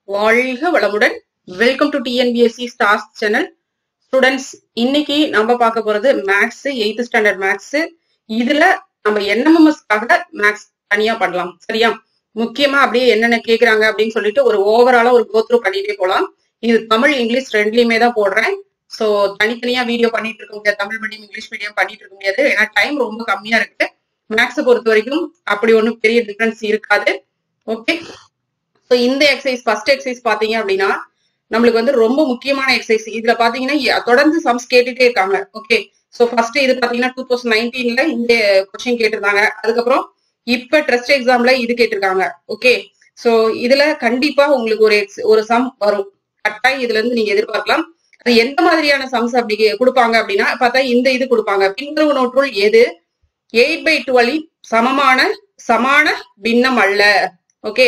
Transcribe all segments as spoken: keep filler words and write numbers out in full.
வாழ்க வளமுடன். Welcome to TNPSC stars channel. Students, இன்னைக்கு நம்ம பார்க்க போறது மேக்ஸ், எயித்து ஸ்டாண்டர்ட் மேக்ஸ். இதுல நம்ம என்எம்எம்எஸ்க்காக மேக்ஸ் தனியா பண்ணலாம், சரியா? முக்கியமா அப்படியே என்னென்ன கேக்குறாங்க அப்படின்னு சொல்லிட்டு ஒரு ஓவராலா ஒரு கோத்ரூ பண்ணிட்டே போலாம். இது தமிழ் இங்கிலீஷ் ரெண்டுலயுமே தான் போடுறேன். ஸோ தனித்தனியா வீடியோ பண்ணிட்டு இருக்க முடியாது, தமிழ் மீடியம் இங்கிலீஷ் மீடியம் பண்ணிட்டு இருக்க முடியாது, ஏன்னா டைம் ரொம்ப கம்மியா இருக்கு. மேக்ஸை பொறுத்த வரைக்கும் அப்படி ஒன்றும் பெரிய டிஃபரன்ஸ் இருக்காது. ஓகே, ஸோ இந்த எக்ஸசைஸ் ஃபர்ஸ்ட் எக்ஸசைஸ் பாத்தீங்க அப்படின்னா நம்மளுக்கு வந்து ரொம்ப முக்கியமான எக்ஸசைஸ். இதுல பாத்தீங்கன்னா தொடர்ந்து சம்ஸ் கேட்டுட்டே இருக்காங்க. ஓகே, ஸோ ஃபர்ஸ்ட் இது பாத்தீங்கன்னா டூ தௌசண்ட் நைன்டீன்ல இந்த கொஸ்டின் கேட்டிருந்தாங்க. அதுக்கப்புறம் இப்ப ட்ரஸ்ட் எக்ஸாம்ல இது கேட்டிருக்காங்க. ஓகே, ஸோ இதுல கண்டிப்பா உங்களுக்கு ஒரு எக்ஸ் ஒரு சம் வரும், கட்டாயம் இதுல இருந்து நீங்க எதிர்பார்க்கலாம். அது எந்த மாதிரியான சம்ஸ் அப்படி கொடுப்பாங்க அப்படின்னா பார்த்தா இந்த இது கொடுப்பாங்க. பின்வருவனவற்றுள் எது எயிட் பை டுவெல் சமமான சமான பின்னம் அல்ல? ஓகே,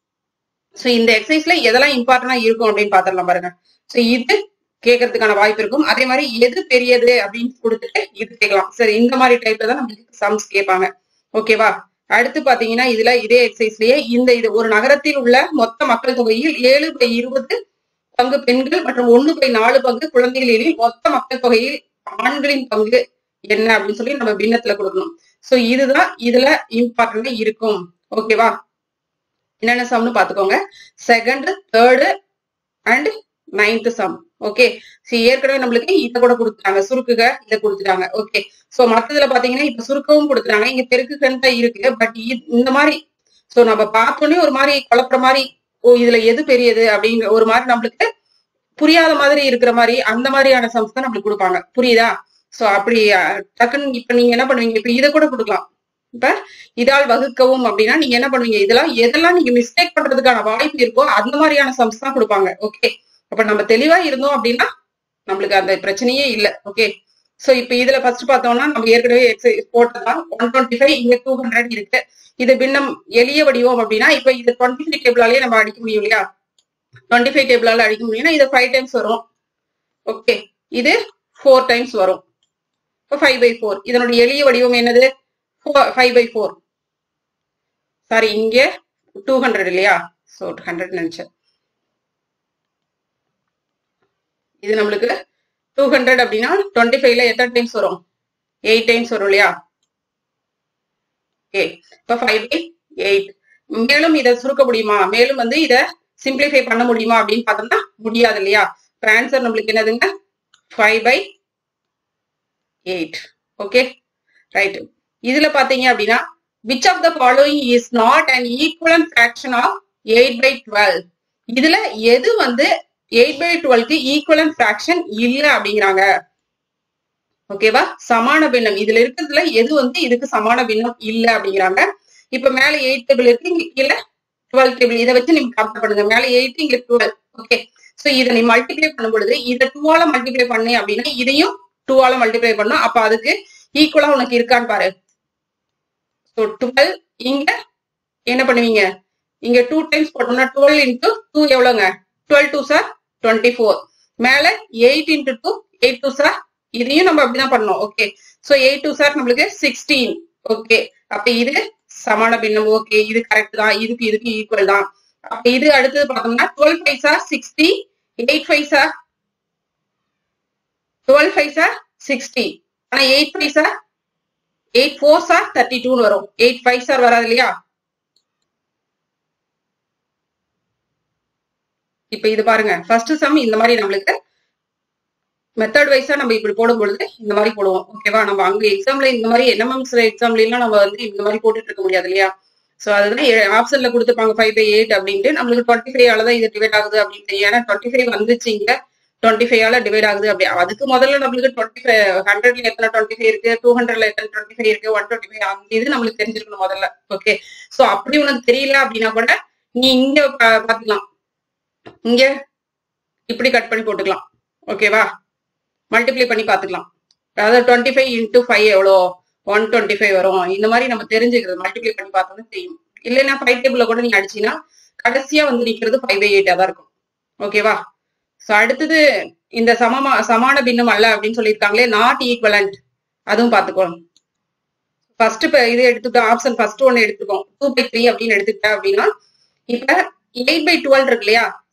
சோ இந்த எக்ஸசைஸ்ல எதெல்லாம் இம்பார்ட்டன்டா இருக்கும் அப்படின்னு பாத்திரலாம் பாருங்க. சோ இது கேட்கறதுக்கான வாய்ப்பு இருக்கும். அதே மாதிரி எது பெரியது அப்படின்னு கொடுத்துட்டு இது கேட்கலாம். சரி, இந்த மாதிரி டைப்ல தான் நம்மளுக்கு சம்ஸ் கேட்பாங்க. ஓகேவா? அடுத்து பாத்தீங்கன்னா இதுல இதே எக்ஸசைஸ்லயே இந்த இது ஒரு நகரத்தில் உள்ள மொத்த மக்கள் தொகையில் ஏழு பை இருபது பங்கு பெண்கள் மற்றும் ஒண்ணு பை நாலு பங்கு குழந்தைகள் எனில் மொத்த மக்கள் தொகையில் ஆண்களின் பங்கு என்ன அப்படின்னு சொல்லி நம்ம பின்னத்துல கொடுக்கணும். சோ இதுதான் இதுல இம்பார்ட்டன்டா இருக்கும். ஓகேவா? என்னென்ன சம்னு பாத்துக்கோங்க. Second, third and ninth sum. Okay, சரி, ஏற்கனவே நம்மளுக்கு இதை கூட கொடுத்துட்டாங்க, சுருக்குக இதை கொடுத்துட்டாங்க. ஓகே, சோ மற்றதுல பாத்தீங்கன்னா இப்ப சுருக்கவும் கொடுத்துட்டாங்க, இங்க பெருக்குகன்னு தான் இருக்கு. பட் இந்த மாதிரி சோ நம்ம பார்த்தோன்னே ஒரு மாதிரி குழப்புற மாதிரி, ஓ இதுல எது பெரியது அப்படிங்கிற ஒரு மாதிரி நம்மளுக்கு புரியாத மாதிரி இருக்கிற மாதிரி அந்த மாதிரியான சம்ஸ் தான் நம்மளுக்கு கொடுப்பாங்க. புரியுதா? சோ அப்படி டக்குன்னு இப்ப நீங்க என்ன பண்ணுவீங்க, இப்ப இதை கூட கொடுக்கலாம். இப்ப இதால் வகுக்கவும் அப்படின்னா நீங்க என்ன பண்ணுவீங்க, இதெல்லாம் எதெல்லாம் நீங்க மிஸ்டேக் பண்றதுக்கான வாய்ப்பு இருக்கோ அந்த மாதிரியான சம்ஸ் தான் கொடுப்பாங்க. ஓகே, அப்ப நம்ம தெளிவா இருந்தோம் அப்படின்னா நம்மளுக்கு அந்த பிரச்சனையே இல்லை. ஓகே, சோ இப்ப இதுல ஃபர்ஸ்ட் பார்த்தோம்னா நம்ம ஏற்கனவே எக்ஸசைஸ் போட்டதான் ஒன் டுவெண்ட்டி ஃபைவ் இங்க டூ ஹண்ட்ரட் இருக்கு. இது பின்னம் எளிய வடிவம் அப்படின்னா இப்ப இது டுவெண்ட்டி ஃபைவ் டேபிளாலேயே நம்ம அடிக்க முடியும் இல்லையா? டுவெண்ட்டி ஃபைவ் டேபிளால அடிக்க முடியும்னா இது ஃபைவ் டைம்ஸ் வரும். ஓகே, இது ஃபோர் டைம்ஸ் வரும். இப்போ ஃபைவ் பை ஃபோர் இதனுடைய எளிய வடிவம் என்னது? Five by four. சாரி, இங்க டூ ஹண்ட்ரட் இல்லையா? சோ ஹண்ட்ரட் நினைச்சேன். இது நம்மளுக்கு டூ ஹண்ட்ரட் அப்படின்னா டுவெண்ட்டி ஃபைவ்ல எத்தனை டைம்ஸ் வரும்? எயிட் டைம்ஸ் வரும் இல்லையா? ஓகே, இப்போ ஃபைவ் பை எயிட். மேலும் இதை சுருக்க முடியுமா, மேலும் வந்து இதை சிம்பிளிஃபை பண்ண முடியுமா அப்படின்னு பார்த்தோம்னா முடியாது இல்லையா? இப்போ ஆன்சர் நம்மளுக்கு என்னதுங்க? Five by eight. Okay, right. இதுல பாத்தீங்க அப்படின்னா which of the following is not an equivalent fraction of eight by twelve? இதுல எது வந்து eight by twelve equivalent fraction இல்ல அப்படிங்கிறாங்க. ஓகேவா? சமான பின்னம் இதுல இருக்கிறதுல எது வந்து இதுக்கு சமான பின்னம் இல்ல அப்படிங்கிறாங்க. இப்ப மேல எயிட் டேபிள் இருக்கு, இங்க கீழே டுவெல் டேபிள். இதை வச்சு நீங்க கம்பேர் பண்ணுங்க. மேல எயிட், இங்க டுவெல். ஓகே, சோ இதை நீ மல்டிப்ளை பண்ணும் பொழுது இதை டூவால மல்டிப்ளை பண்ணி அப்படின்னா இதையும் டூவால மல்டிப்ளை பண்ணும். அப்ப அதுக்கு ஈக்குவலா உனக்கு இருக்கான்னு பாரு. ஸோ டுவெல் இங்க என்ன பண்ணுவீங்க, இங்க டூ டைம்ஸ் போட்டோம்னா டுவெல் இன்டூ டூ எவ்வளோங்க? Twelve two are twenty four. மேல eight into two eight two are, இதையும் நம்ம அப்படிதான் பண்ணோம். Okay, so eight two are நம்மளுக்கு சிக்ஸ்டீன். ஓகே, அப்ப இது சமான பின்னம். ஓகே, இது கரெக்ட் தான், இதுக்கு இதுக்கு ஈக்குவல் தான். அப்ப இது அடுத்தது பார்த்தோம்னா twelve five are sixty, eight five are twelve five are sixty. ஆனா eight five are eight four are thirty டூன்னு வரும். எயிட் ஃபைவ் சார் வராது இல்லையா? இப்ப இது பாருங்க, ஃபர்ஸ்ட் சம் இந்த மாதிரி நம்மளுக்கு மெத்தட் வைஸா நம்ம இப்படி போடும் பொழுது இந்த மாதிரி போடுவோம். ஓகேவா? நம்ம அங்க எக்ஸாம்ல இந்த மாதிரி என்எம்எம்ஸ் எக்ஸாம்ல எல்லாம் நம்ம வந்து இந்த மாதிரி போட்டுட்டு இருக்க முடியாது இல்லையா? சோ அதுதான் ஆப்ஷன்ல கொடுத்துருப்பாங்க ஃபைவ் பை எயிட் அப்படின்ட்டு. நம்மளுக்கு டுவெண்ட்டி ஃபைவ் ஆலதான் இது டிவைட் ஆகுது அப்படின்ட்டு. ஏன்னா டுவெண்ட்டி ஃபைவ் வந்துச்சு, இங்க டுவெண்ட்டி ஃபைவ் ஆல டிவைட் ஆகுது. அப்படி அதுக்கு முதல்ல நம்மளுக்கு டுவெண்ட்டி ஃபைவ் ஹண்ட்ரட்ல எத்தனை டுவெண்ட்டி ஃபைவ் இருக்கு, டூ ஹண்ட்ரட்ல எத்தனை டுவெண்ட்டி ஃபைவ் இருக்கு, ஒன் டுவெண்ட்டி ஃபைவ் அந்த இது நம்மளுக்கு தெரிஞ்சிருக்கணும் முதல்ல. ஓகே, சோ அப்படி உனக்கு தெரியல அப்படின்னா கூட நீ இங்க பாத்துக்கலாம், இங்க இப்படி கட் பண்ணி போட்டுக்கலாம். ஓகேவா? மல்டிப்ளை பண்ணி பாத்துக்கலாம். அதாவது டுவெண்ட்டி ஃபைவ் இன்டூ ஃபைவ் எவ்வளோ? ஒன் டுவெண்ட்டி ஃபைவ் வரும். இந்த மாதிரி நம்ம தெரிஞ்சுக்கிறது மல்டிப்ளை பண்ணி பார்த்தோம்னா தெரியும். இல்லைன்னா ஃபைவ் டேபிள்ல கூட நீங்க அடிச்சீங்கன்னா கடைசியா வந்து நிக்கிறது ஃபைவ் பை எயிட்டா தான் இருக்கும். ஓகேவா? சோ அடுத்தது இந்த சமமா சமான பின்னம் அல்ல அப்படின்னு சொல்லியிருக்காங்களே, நாட் ஈக்குவலண்ட், அதுவும் பாத்துக்கோங்க. ஃபர்ஸ்ட் இது எடுத்துட்டோம், ஆப்ஷன் ஃபர்ஸ்ட் ஒன்னு எடுத்துக்கோம், டூ பை த்ரீ அப்படின்னு எடுத்துக்கிட்டா அப்படின்னா இப்ப எயிட் பை டுவெல் இருக்கு இல்லையா?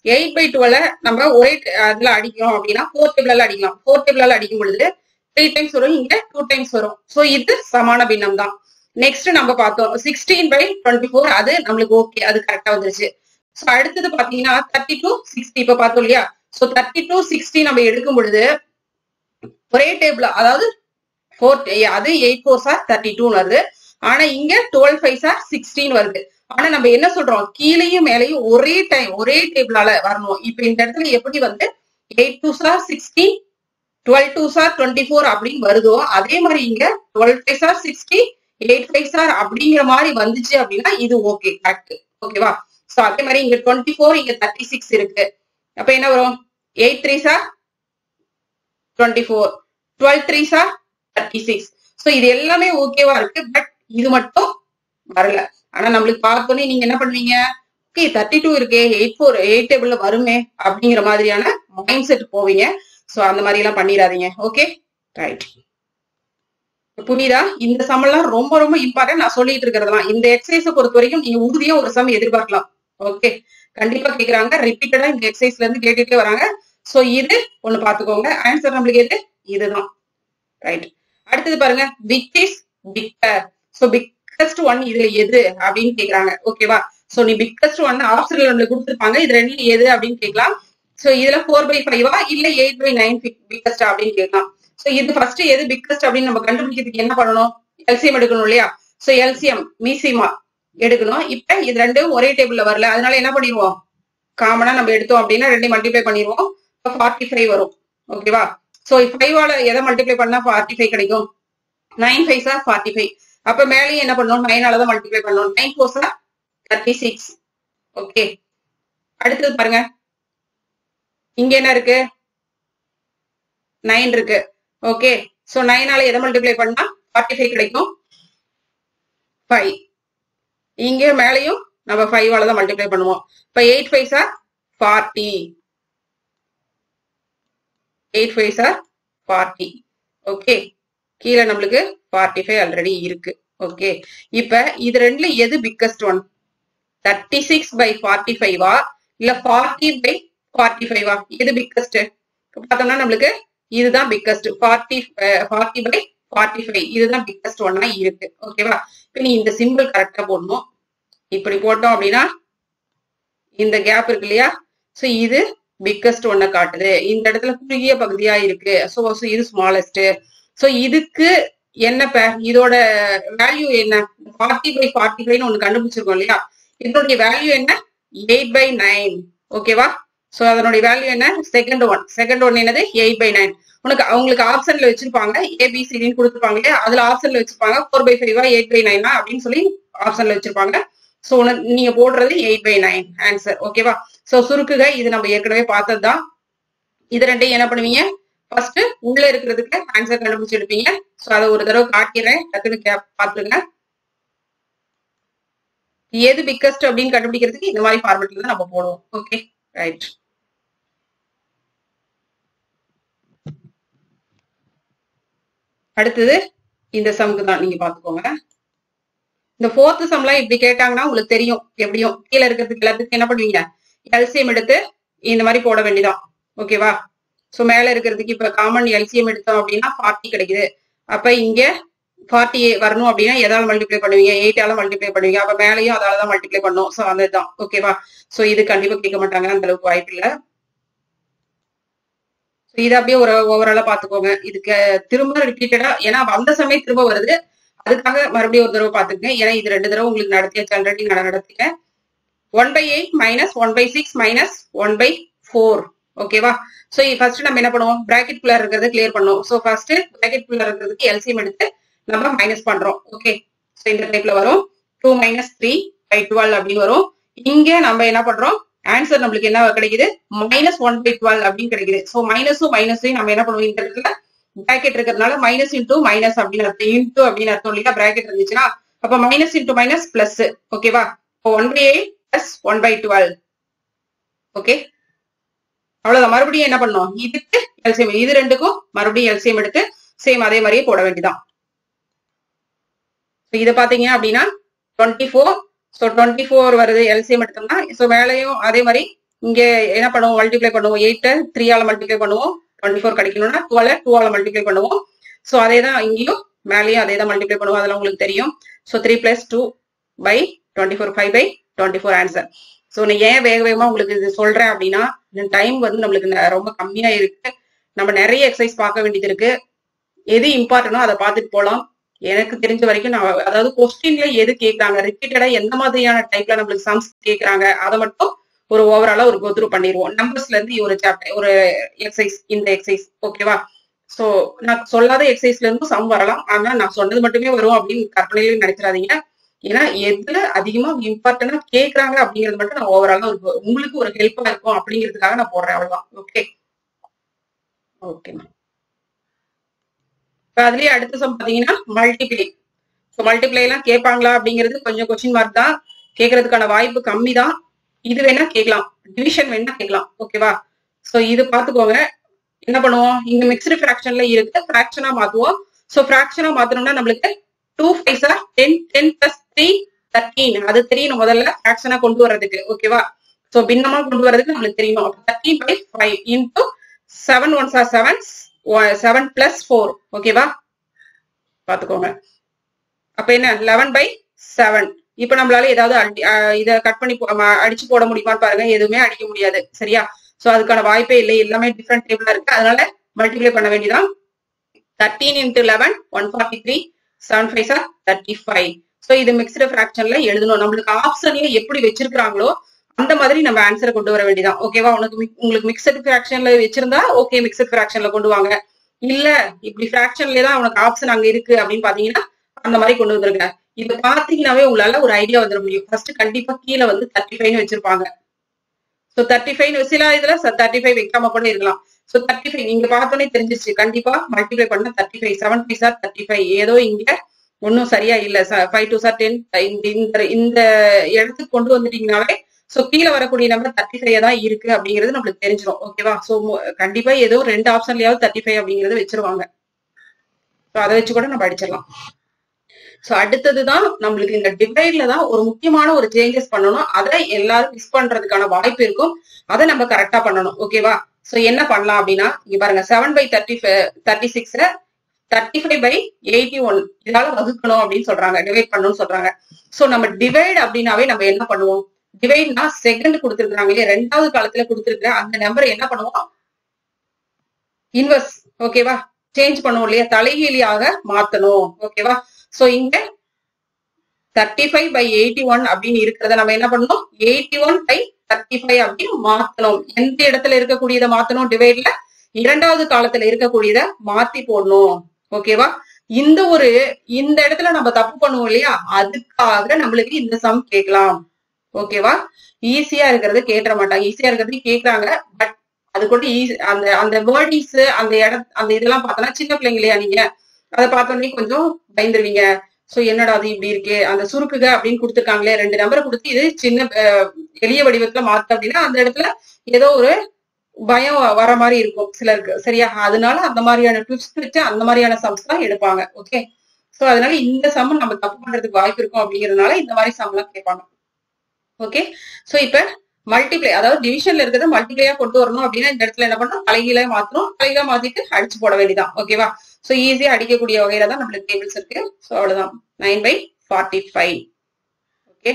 எயிட் பை டுவெல் நம்ம ஒரே அதுல அடிக்கிறோம் அப்படின்னா ஃபோர் டேபிளால அடிக்கலாம். ஃபோர் டேபிளால அடிக்கும் பொழுது த்ரீ டைம்ஸ் வரும், இங்க டூ டைம்ஸ் வரும். சோ இது சமான பின்னம் தான். நெக்ஸ்ட் நம்ம பார்த்தோம் சிக்ஸ்டீன் பை டுவெண்ட்டி ஃபோர், அது நம்மளுக்கு ஓகே, அது கரெக்டா வந்துருச்சு. சோ அடுத்தது பாத்தீங்கன்னா தேர்ட்டி டூ சிக்ஸ்டி இப்ப பார்த்தோம் இல்லையா. சோ தேர்ட்டி டூ சிக்ஸ்டி நம்ம எடுக்கும் பொழுது ஒரே டேபிள், அதாவது ஃபோர் அது eight four are thirty two வருது. ஆனா இங்க டுவெல் ஃபைவ் சார் சிக்ஸ்டீன் வருது. ஆனா நம்ம என்ன சொல்றோம், கீழையும் மேலையும் ஒரே டைம் ஒரே டேபிளால வரணும். இப்ப இந்த இடத்துல எப்படி வந்து eight two are sixteen, twelve two are twenty four அப்படின்னு வருதோ அதே மாதிரி இங்க twelve five are sixty, eight five are அப்படிங்கிற மாதிரி வந்துச்சு அப்படின்னா இது ஓகே கரெக்ட். ஓகேவா. சோ அதே மாதிரி இங்க டுவெண்ட்டி ஃபோர், இங்க தேர்ட்டி சிக்ஸ் இருக்கு. அப்ப என்ன வரும், eight three are twenty four, twelve three are thirty six. So இது எல்லாமே ஓகேவா இருக்கு. பட் இது மட்டும் வரல. ஆனா நம்மளுக்கு பார்த்தோன்னே நீங்க என்ன பண்ணுவீங்க, ஓகே தேர்ட்டி டூ இருக்கே, எயிட் ஃபோர் எயிட் டேபிள்ல வருமே அப்படிங்கிற மாதிரியான மைண்ட் செட் போவீங்க. சோ அந்த மாதிரி எல்லாம் பண்ணிடாதீங்க. ஓகே ரைட், புரியுதா? இந்த சம் எல்லாம் ரொம்ப ரொம்ப இம்பார்ட்டன்ட். நான் சொல்லிட்டு இருக்கிறதெல்லாம் இந்த எக்ஸசைஸை பொறுத்த வரைக்கும் நீங்க உறுதியா ஒரு சம் எதிர்பார்க்கலாம். ஓகே, கண்டிப்பா கேக்குறாங்க, ரிப்பீட்டடா இந்த எக்ஸசைஸ்ல இருந்து கேட்டுட்டே வராங்க. சோ இது ஒண்ணு பாத்துக்கோங்க. ஆன்சர் நம்மளுக்கு எது, இதுதான். ரைட், அடுத்தது பாருங்க, which is bigger. So biggest one இதுல எது அப்படின்னு கேக்குறாங்க. ஓகேவா. சோ நீ பிக்கஸ்ட் ஒன் ஆப்ஷன்ல நம்மளுக்கு கொடுத்துருப்பாங்க, இது ரெண்டுல எது அப்படின்னு கேட்கலாம். சோ இதுல ஃபோர் பை ஃபைவா இல்ல எயிட் பை நைன் பிக்கஸ்ட் அப்படின்னு கேட்கலாம். சோ இது ஃபர்ஸ்ட் எது பிக்கஸ்ட் அப்படின்னு நம்ம கண்டுபிடிக்கிறதுக்கு என்ன பண்ணணும், எல்சிஎம் எடுக்கணும் இல்லையா. சோ எல்சிஎம் மீசிமா எடுக்கணும். இப்ப இது ரெண்டும் ஒரே டேபிள்ல வரல, அதனால என்ன பண்ணிடுவோம், காமனா நம்ம எடுத்தோம் அப்படின்னா ரெண்டையும் மல்டிப்ளை பண்ணிடுவோம். ஃபார்ட்டி ஃபைவ் வரும். ஓகேவா. சோ ஃபைவால எதை மல்டிப்ளை பண்ணா ஃபார்ட்டி ஃபைவ் கிடைக்கும், nine five are forty five. அப்ப மேலேயும் என்ன பண்ணணும், நைனால தான் மல்டிப்ளை பண்ணணும். Nine four are thirty six. Okay, அடுத்தது பாருங்க, இங்க என்ன இருக்கு, நைன் இருக்கு. ஓகே, சோ நைனால எதை மல்டிப்ளை பண்ணா ஃபார்ட்டி ஃபைவ் கிடைக்கும், ஃபைவ். இங்க மேலையும் நம்ம ஃபைவால தான் மல்டிப்ளை பண்ணுவோம். இப்ப eight five are forty, eight five are forty. Okay, கீழே நம்மளுக்கு ஃபார்ட்டி ஃபைவ் ஆல்ரெடி இருக்கு. ஓகே, இப்ப இது ரெண்டுல எது biggest one, thirty six by forty ஃபைவா இல்ல ஃபார்ட்டி பை ஃபார்ட்டி ஃபைவா, எது பிக்கஸ்ட் பார்த்தோம்னா நம்மளுக்கு இதுதான் biggest. Forty forty by forty five இதுதான் பிக்கஸ்ட் ஒன்னா இருக்கு. ஓகேவா. இப்ப நீ இந்த சிம்பிள் கரெக்டா போடணும். இப்படி போட்டோம் அப்படின்னா இந்த கேப் இருக்கு இல்லையா, சோ இது பிக்கஸ்ட் ஒன்ன காட்டுது. இந்த இடத்துல குறுகிய பகுதியா இருக்கு. சோ இது ஸ்மாலஸ்ட். சோ இதுக்கு என்ன பேர், இதோட வேல்யூ என்ன, ஃபார்ட்டி பை ஃபார்ட்டி ஃபைவ்னு ஒண்ணு கண்டுபிடிச்சிருக்கோம் இல்லையா, இதனுடைய வேல்யூ என்ன, எயிட் பை நைன். ஓகேவா. சோ அதனுடைய வேல்யூ என்ன, செகண்ட் ஒன். செகண்ட் ஒன் என்னது, எயிட் பை நைன். உனக்கு அவங்களுக்கு ஆப்ஷன்ல வச்சிருப்பாங்க, ஏபிசிடின்னு கொடுத்துருப்பாங்க இல்லையா, அதுல ஆப்ஷன்ல வச்சிருப்பாங்க ஃபோர் பை ஃபைவா எயிட் பை நைனா அப்படின்னு சொல்லி ஆப்ஷன்ல வச்சிருப்பாங்க. சோ நீங்க போடுறது எயிட் பை நைன் ஆன்சர். ஓகேவா. சோ சுருக்குக இது நம்ம ஏற்கனவே பார்த்ததுதான். இது ரெண்டையும் என்ன பண்ணுவீங்க, ஃபர்ஸ்ட் உள்ள இருக்கிறதுக்கு ஆன்சர் கண்டுபிடிச்சு எடுப்பீங்க. சோ அதை ஒரு தடவை காட்டிடுறேன், டக்குன்னு கேப் பாத்துருங்க. எது பிக்கஸ்ட் அப்படின்னு கண்டுபிடிக்கிறதுக்கு இந்த மாதிரி ஃபார்மேட்ல தான் நம்ம போடுவோம். ஓகே ரைட், அடுத்தது இந்த சம்க்கு தான், நீங்க பாத்துக்கோங்க. இந்த ஃபோர்த் சம்லாம் இப்படி கேட்டாங்கன்னா உங்களுக்கு தெரியும், எப்படியும் கீழே இருக்கிறதுக்கு எல்லாத்துக்கும் என்ன பண்ணுவீங்க, எல்சிஎம் எடுத்து இந்த மாதிரி போட வேண்டியதான். ஓகேவா. சோ மேல இருக்கிறதுக்கு இப்ப காமன் எல்சிஎம் எடுத்தோம் அப்படின்னா ஃபார்ட்டி கிடைக்குது. அப்ப இங்க ஃபார்ட்டி வரணும் அப்படின்னா எதால மல்டிப்ளை பண்ணுவீங்க, எயிட்டால மல்டிப்ளை பண்ணுவீங்க. அப்ப மேலையும் அதாலதான் மல்டிப்ளை பண்ணும். சோ அதுதான். ஓகேவா. சோ இது கண்டிப்பா கேட்க மாட்டாங்க, அந்த அளவுக்கு வாய்ப்பு இல்லை. இது அப்படியே ஒரு ஓவராலா பாத்துக்கோங்க. இதுக்கு திரும்ப ரிப்பீட்டடா, ஏன்னா வந்த சமயம் திரும்ப வருது, அதுக்காக மறுபடியும் ஒரு தடவை பாத்துக்கங்க. ஏன்னா இது ரெண்டு தடவை உங்களுக்கு நடத்தியாச்சு ஆல்ரெடி, நான் நடத்திட்டேன். One by eight minus one by six minus one by four. ஓகேவா. சோ ஃபர்ஸ்ட் நம்ம என்ன பண்ணுவோம், பிராக்கெட் குள்ள இருக்கிறத கிளியர் பண்ணுவோம். சோ ஃபர்ஸ்ட் பிராக்கெட் குள்ள இருக்கிறதுக்கு எல்சிஎம் எடுத்து நம்ம மைனஸ் பண்றோம். ஓகே, சோ இந்த டைப்ல வரும், two minus three by twelve அப்படின்னு வரும். இங்க நம்ம என்ன பண்றோம், ஆன்சர் நம்மளுக்கு என்ன கிடைக்குது, மைனஸ் ஒன் பை டுவெல் அப்படின்னு கிடைக்குது. சோ மைனஸும் மைனஸையும் நம்ம என்ன பண்ணுவோம், இந்த இடத்துல பிராக்கெட் இருக்கிறதுனால மைனஸ் இன்டூ மைனஸ் அப்படின்னு அர்த்தம், இன்டூ அப்படின்னு அர்த்தம் இல்லையா, பிராக்கெட் இருந்துச்சுன்னா. அப்ப மைனஸ் இன்டூ மைனஸ் பிளஸ். ஓகேவா. One by eight plus one by twelve. Okay, அவ்வளவுதான். மறுபடியும் என்ன பண்ணோம், இதுக்கு எல்சிஎம், இது ரெண்டுக்கும் மறுபடியும் எல்சிஎம் எடுத்து சேம் அதே மாதிரியே போட வேண்டியதான். இதை பாத்தீங்க அப்படின்னா twenty four. So twenty four வருது எல்சிஎம் எடுத்தோம்னா. ஸோ மேலையும் அதே மாதிரி இங்க என்ன பண்ணுவோம், மல்டிப்ளை பண்ணுவோம். எயிட்ட த்ரீயால மல்டிப்ளை பண்ணுவோம், டுவெண்ட்டி ஃபோர் கிடைக்கணும்னா டுவெல் டூவால மல்டிப்ளை பண்ணுவோம். ஸோ அதே தான் இங்கேயும் மேலேயும் அதே தான் மல்டிப்ளை பண்ணுவோம், அதெல்லாம் உங்களுக்கு தெரியும். So three plus two by twenty four five by twenty four answer. So நான் ஏன் வேக வேகமா உங்களுக்கு இது சொல்றேன் அப்படின்னா, டைம் வந்து நம்மளுக்கு ரொம்ப கம்மியா இருக்கு. நம்ம நிறைய எக்ஸசைஸ் பார்க்க வேண்டியது இருக்கு. எது இம்பார்ட்டனோ அதை பார்த்துட்டு போகலாம். எனக்கு தெரிஞ்ச வரைக்கும் நான் அதாவது கொஸ்டின்ல எது கேட்கறாங்க, ரிப்பீட்டடா எந்த மாதிரியான டைப்ல நம்மளுக்கு சம்ஸ் கேட்கறாங்க அதை மட்டும் ஒரு ஓவராலா ஒரு கோத்ரூ பண்ணிடுவோம். நம்பர்ஸ்ல இருந்து ஒரு சாப்டர் ஒரு எக்ஸசைஸ், இந்த எக்ஸசைஸ் ஓகேவா. சோ நான் சொல்லாத எக்ஸசைஸ்ல இருந்து சம் வரலாம், ஆனா நான் சொன்னது மட்டுமே வரும் அப்படின்னு கற்பனையில நினைச்சிடாதீங்க. ஏன்னா எதுல அதிகமா இம்பார்ட்டன்டா கேட்கறாங்க அப்படிங்கிறது மட்டும் நான் ஓவராலா ஒரு உங்களுக்கு ஒரு ஹெல்ப்பா இருக்கும் அப்படிங்கிறதுக்காக நான் போடுறேன், அவ்வளவுதான். ஓகே ஓகே அதுலயே அடுத்த சம் பாத்தீங்கன்னா மல்டிப்ளை. ஸோ மல்டிப்ளை எல்லாம் கேட்பாங்களா அப்படிங்கிறது கொஞ்சம் கொஸ்டின் மார்க் தான், கேட்கறதுக்கான வாய்ப்பு கம்மி தான். இது வேணா கேட்கலாம், டிவிஷன் வேணா கேட்கலாம், ஓகேவா. ஸோ இது பாத்துக்கோங்க. என்ன பண்ணுவோம், இங்க மிக்ஸ்டு ஃபிராக்ஷன்ல இருக்கு, ஃபிராக்ஷனா மாத்துவோம். ஸோ ஃபிராக்ஷனா மாத்தணும்னா நம்மளுக்கு two five are ten, ten plus three thirteen, அது தெரியணும் முதல்ல ஃபிராக்ஷனா கொண்டு வர்றதுக்கு, ஓகேவா. ஸோ பின்னமா கொண்டு வர்றதுக்கு நம்மளுக்கு தெரியணும். Thirteen by five into seven one are seven, seven plus four, ஓகேவா. பாத்துக்கோங்க. அப்ப என்ன லெவன் பை செவன். இப்ப நம்மளால ஏதாவது இதை கட் பண்ணி அடிச்சு போட முடியுமான்னு பாருங்க, எதுவுமே அடிக்க முடியாது, சரியா. சோ அதுக்கான வாய்ப்பே இல்லை, எல்லாமே டிஃப்ரெண்ட் டேபிளா இருக்கு. அதனால மல்டிப்ளை பண்ண வேண்டியதான். Thirteen into eleven one forty three, seven five are thirty five. So இது மிக்ஸ்டு ஃபிராக்ஷன்ல எழுதணும். நம்மளுக்கு ஆப்ஷன்ல எப்படி வச்சிருக்காங்களோ அந்த மாதிரி நம்ம ஆன்சரை கொண்டு வர வேண்டியதான், ஓகேவா. உனக்கு உங்களுக்கு மிக்சட் ஃபிராக்ஷன்ல வச்சிருந்தா ஓகே, மிக்சட் ஃபிராக்ஷன்ல கொண்டு வாங்க. இல்ல இப்படி ஃபிராக்ஷன்லயே தான் உனக்கு ஆப்ஷன் அங்க இருக்கு அப்படின்னு பாத்தீங்கன்னா அந்த மாதிரி கொண்டு வந்துருங்க. இதை பாத்தீங்கன்னாவே உங்களால ஒரு ஐடியா வந்துட முடியும். ஃபர்ஸ்ட் கண்டிப்பா கீழே வந்து தேர்ட்டி ஃபைவ்னு வச்சிருப்பாங்க. சோ தேர்ட்டி ஃபைவ் சில இதுல தேர்ட்டி ஃபைவ் வைக்காம கூட இருக்கலாம். சோ தேர்ட்டி ஃபைவ் நீங்க பார்த்தோன்னே தெரிஞ்சிருச்சு, கண்டிப்பா மல்டிப்ளை பண்ண thirty five, seven five are thirty five. ஏதோ இங்க ஒன்னும் சரியா இல்ல, ஃபைவ் டூ சார் டென், இந்த இந்த இடத்துக்கு கொண்டு வந்துட்டீங்கனாலே சோ கீழே வரக்கூடிய நம்பர் தேர்ட்டி ஃபைவ் தான் இருக்கு அப்படிங்கிறது நம்மளுக்கு தெரிஞ்சிடும், ஓகேவா. சோ கண்டிப்பா ஏதோ ரெண்டு ஆப்ஷன்லயாவது தேர்ட்டி ஃபைவ் அப்படிங்கறத வச்சிருவாங்க. சோ அதை வச்சு கூட நம்ம அடிச்சிடலாம். சோ அடுத்ததுதான் நம்மளுக்கு இந்த டிவைட்ல தான் ஒரு முக்கியமான ஒரு சேஞ்சஸ் பண்ணணும். அதை எல்லாரும் மிஸ் பண்றதுக்கான வாய்ப்பு இருக்கும், அதை நம்ம கரெக்டா பண்ணணும், ஓகேவா. சோ என்ன பண்ணலாம் அப்படின்னா, இங்க பாருங்க seven by thirty thirty six thirty five by eighty one இதால வகுக்கணும் அப்படின்னு சொல்றாங்க, டிவைட் பண்ணணும்னு சொல்றாங்க. சோ நம்ம டிவைட் அப்படின்னாவே நம்ம என்ன பண்ணுவோம், டிவைட்னா செகண்ட் கொடுத்துருக்காங்க இல்லையா, ரெண்டாவது காலத்துல கொடுத்துருக்க அந்த நம்பரை என்ன பண்ணுவோம், இன்வெர்ஸ், ஓகேவா, சேஞ்ச் பண்ணுவோம் இல்லையா, தலைகீழியாக மாத்தணும், ஓகேவா. சோ இங்க thirty five by eighty one அப்படின்னு இருக்கிறத நம்ம என்ன பண்ணணும், eighty one by thirty five அப்படின்னு மாத்தணும். எந்த இடத்துல இருக்கக்கூடியதை மாத்தணும், டிவைட்ல இரண்டாவது காலத்துல இருக்கக்கூடியதை மாத்தி போடணும், ஓகேவா. இந்த ஒரு இந்த இடத்துல நம்ம தப்பு பண்ணுவோம் இல்லையா, அதுக்காக நம்மளுக்கு இந்த சம் கேட்கலாம், ஓகேவா. ஈஸியா இருக்கிறது கேட்ற மாட்டாங்க, ஈஸியா இருக்கிறது கேட்கறாங்க. பட் அது கூட அந்த அந்த வேர்டிங்ஸ் அந்த இடம் அந்த இதெல்லாம் பார்த்தோன்னா சின்ன பிள்ளைங்க இல்லையா, நீங்க அதை பார்த்தோன்னே கொஞ்சம் பயந்துருவீங்க. சோ என்னடா அது இப்படி இருக்கு, அந்த சுருக்குக அப்படின்னு கொடுத்துருக்காங்களே, ரெண்டு நம்பரை கொடுத்து இது சின்ன எளிய வடிவத்துல மாத்த அப்படின்னா அந்த இடத்துல ஏதோ ஒரு பயம் வர மாதிரி இருக்கும் சிலருக்கு, சரியா. அதனால அந்த மாதிரியான ட்விஸ்ட் வச்சு அந்த மாதிரியான சம்ஸ் தான் எடுப்பாங்க, ஓகே. சோ அதனால இந்த சம் நம்ம தப்பு பண்றதுக்கு வாய்ப்பு இருக்கும் அப்படிங்கறதுனால இந்த மாதிரி சம் எல்லாம் கேட்பாங்க, ஓகே. சோ இப்ப மல்டிப்ளை அதாவது டிவிஷன்ல இருக்கிறத மல்டிப்ளையா கொண்டு வரணும் அப்படின்னா இந்த இடத்துல என்ன பண்ணணும், தலைகீழ மாத்தணும், தலைகீழ மாத்திட்டு அடிச்சு போட வேண்டியதான், ஓகேவா. சோ ஈஸியா அடிக்கக்கூடிய வகையில தான் நம்மளுக்கு டேபிள்ஸ் இருக்கு. சோ அவ்வளவுதான், nine by forty five, okay.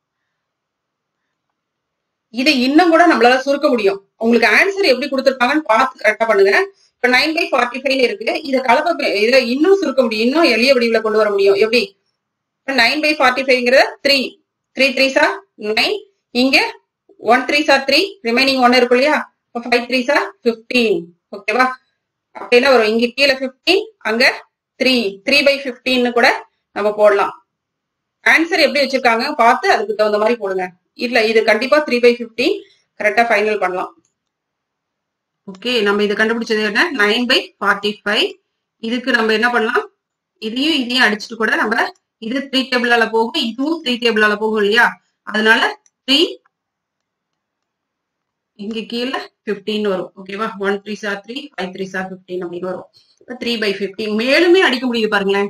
இதை இன்னும் கூட நம்மளால சுருக்க முடியும். உங்களுக்கு ஆன்சர் எப்படி கொடுத்துருக்காங்கன்னு பார்த்து கரெக்டா பண்ணுங்க. இப்ப நைன் பை ஃபார்ட்டி ஃபைவ் இருக்கு, இதை கலப்ப இதை இன்னும் சுருக்க முடியும், இன்னும் எளிய வடிவுல கொண்டு வர முடியும். எப்படி, நைன் பை ஃபார்ட்டி ஃபைவ்ங்கிறத three three three are nine, இங்க one three are three, remaining one இருக்கும் இல்லையா, ஃபைவ் த்ரீ சார் பிப்டீன், ஓகேவா. அப்படின்னா வரும், இங்க கீழே பிப்டீன், அங்க த்ரீ, த்ரீ பை பிப்டீன் கூட நம்ம போடலாம். ஆன்சர் எப்படி வச்சிருக்காங்க பார்த்து அதுக்கு தகுந்த மாதிரி போடுங்க. இல்ல இது கண்டிப்பா த்ரீ பை பிப்டீன் கரெக்டா ஃபைனல் பண்ணலாம், ஓகே. நம்ம இதை கண்டுபிடிச்சது என்ன, நைன் பை ஃபார்ட்டி ஃபைவ். இதுக்கு நம்ம என்ன பண்ணலாம், இதையும் இதையும் அடிச்சுட்டு கூட நம்ம இது த்ரீ டேபிளால போகும், இதுவும் த்ரீ டேபிளால போகும் இல்லையா, அதனால த்ரீ இங்க கீழே பிப்டீன் வரும், ஓகேவா. One three are three, five three are fifteen அப்படின்னு வரும். இப்ப த்ரீ பை பிப்டீன் மேலுமே அடிக்க முடியுது பாருங்களேன்.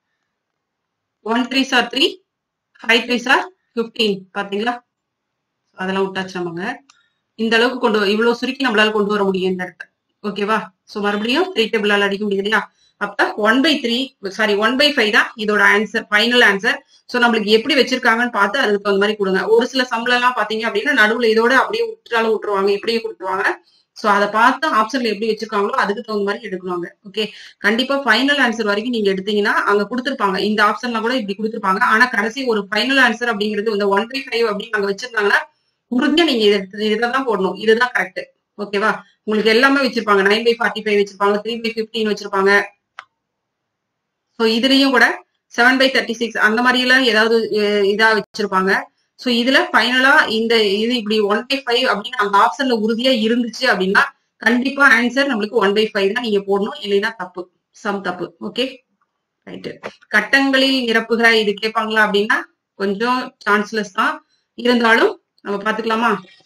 One three are three, five three are fifteen, பாத்தீங்களா. அதெல்லாம் விட்டாச்சு நமங்க. இந்த அளவுக்கு கொண்டு இவ்வளவு சுருக்கி நம்மளால கொண்டு வர முடியும் இந்த இடத்த. ஓகேவா? சோ மறுபடியும் த்ரீ டேபிளால அடிக்க முடியுது இல்லையா? அப்ப one by three sorry one by five தான் இதோட ஆன்சர், ஃபைனல் ஆன்சர். சோ நம்மளுக்கு எப்படி வச்சிருக்காங்கன்னு பார்த்து அதுக்கு தகுந்த மாதிரி கொடுங்க. ஒரு சில சம்பளம் எல்லாம் பாத்தீங்க அப்படின்னா நடுவுல இதோட அப்படியே விட்டுறாலும் விட்டுருவாங்க, இப்படியே கொடுத்துருவாங்க. சோ அதை பார்த்து ஆப்ஷன்ல எப்படி வச்சிருக்காங்களோ அதுக்கு தகுந்த மாதிரி எடுக்கணுங்க. ஓகே, கண்டிப்பா ஃபைனல் ஆன்சர் வரைக்கும் நீங்க எடுத்தீங்கன்னா அங்க கொடுத்துருப்பாங்க. இந்த ஆப்ஷன்ல கூட இப்படி கொடுத்துருப்பாங்க. ஆனா கடைசி ஒரு ஃபைனல் ஆன்சர் அப்படிங்கிறது இந்த ஒன் பை ஃபைவ் அப்படின்னு அங்க வச்சிருந்தாங்கன்னா உறுதியா நீங்க இதை இதான் போடணும். இதுதான் கரெக்ட். ஓகேவா? உங்களுக்கு எல்லாமே வச்சிருப்பாங்க. நைன் பை ஃபார்ட்டி ஃபைவ் வச்சிருப்பாங்க, த்ரீ பை பிப்டீன் வச்சிருப்பாங்க. சோ இதுலயும் கூட செவன் பை தேர்ட்டி சிக்ஸ் அந்த மாதிரி எல்லாம் ஏதாவது இதா வச்சிருப்பாங்க. சோ இதுல ஃபைனலா இந்த இது இப்படி ஒன் பை ஃபைவ் அப்படின்னு அந்த ஆப்ஷன்ல உறுதியா இருந்துச்சு அப்படின்னா கண்டிப்பா ஆன்சர் நம்மளுக்கு ஒன் பை ஃபைவ் தான் நீங்க போடணும். இல்லைன்னா தப்பு, சம் தப்பு. Okay right. கட்டங்களில் நிரப்புக இது கேட்பாங்களா அப்படின்னா கொஞ்சம் சான்ஸ்லெஸ் தான், இருந்தாலும் நம்ம பாத்துக்கலாமா?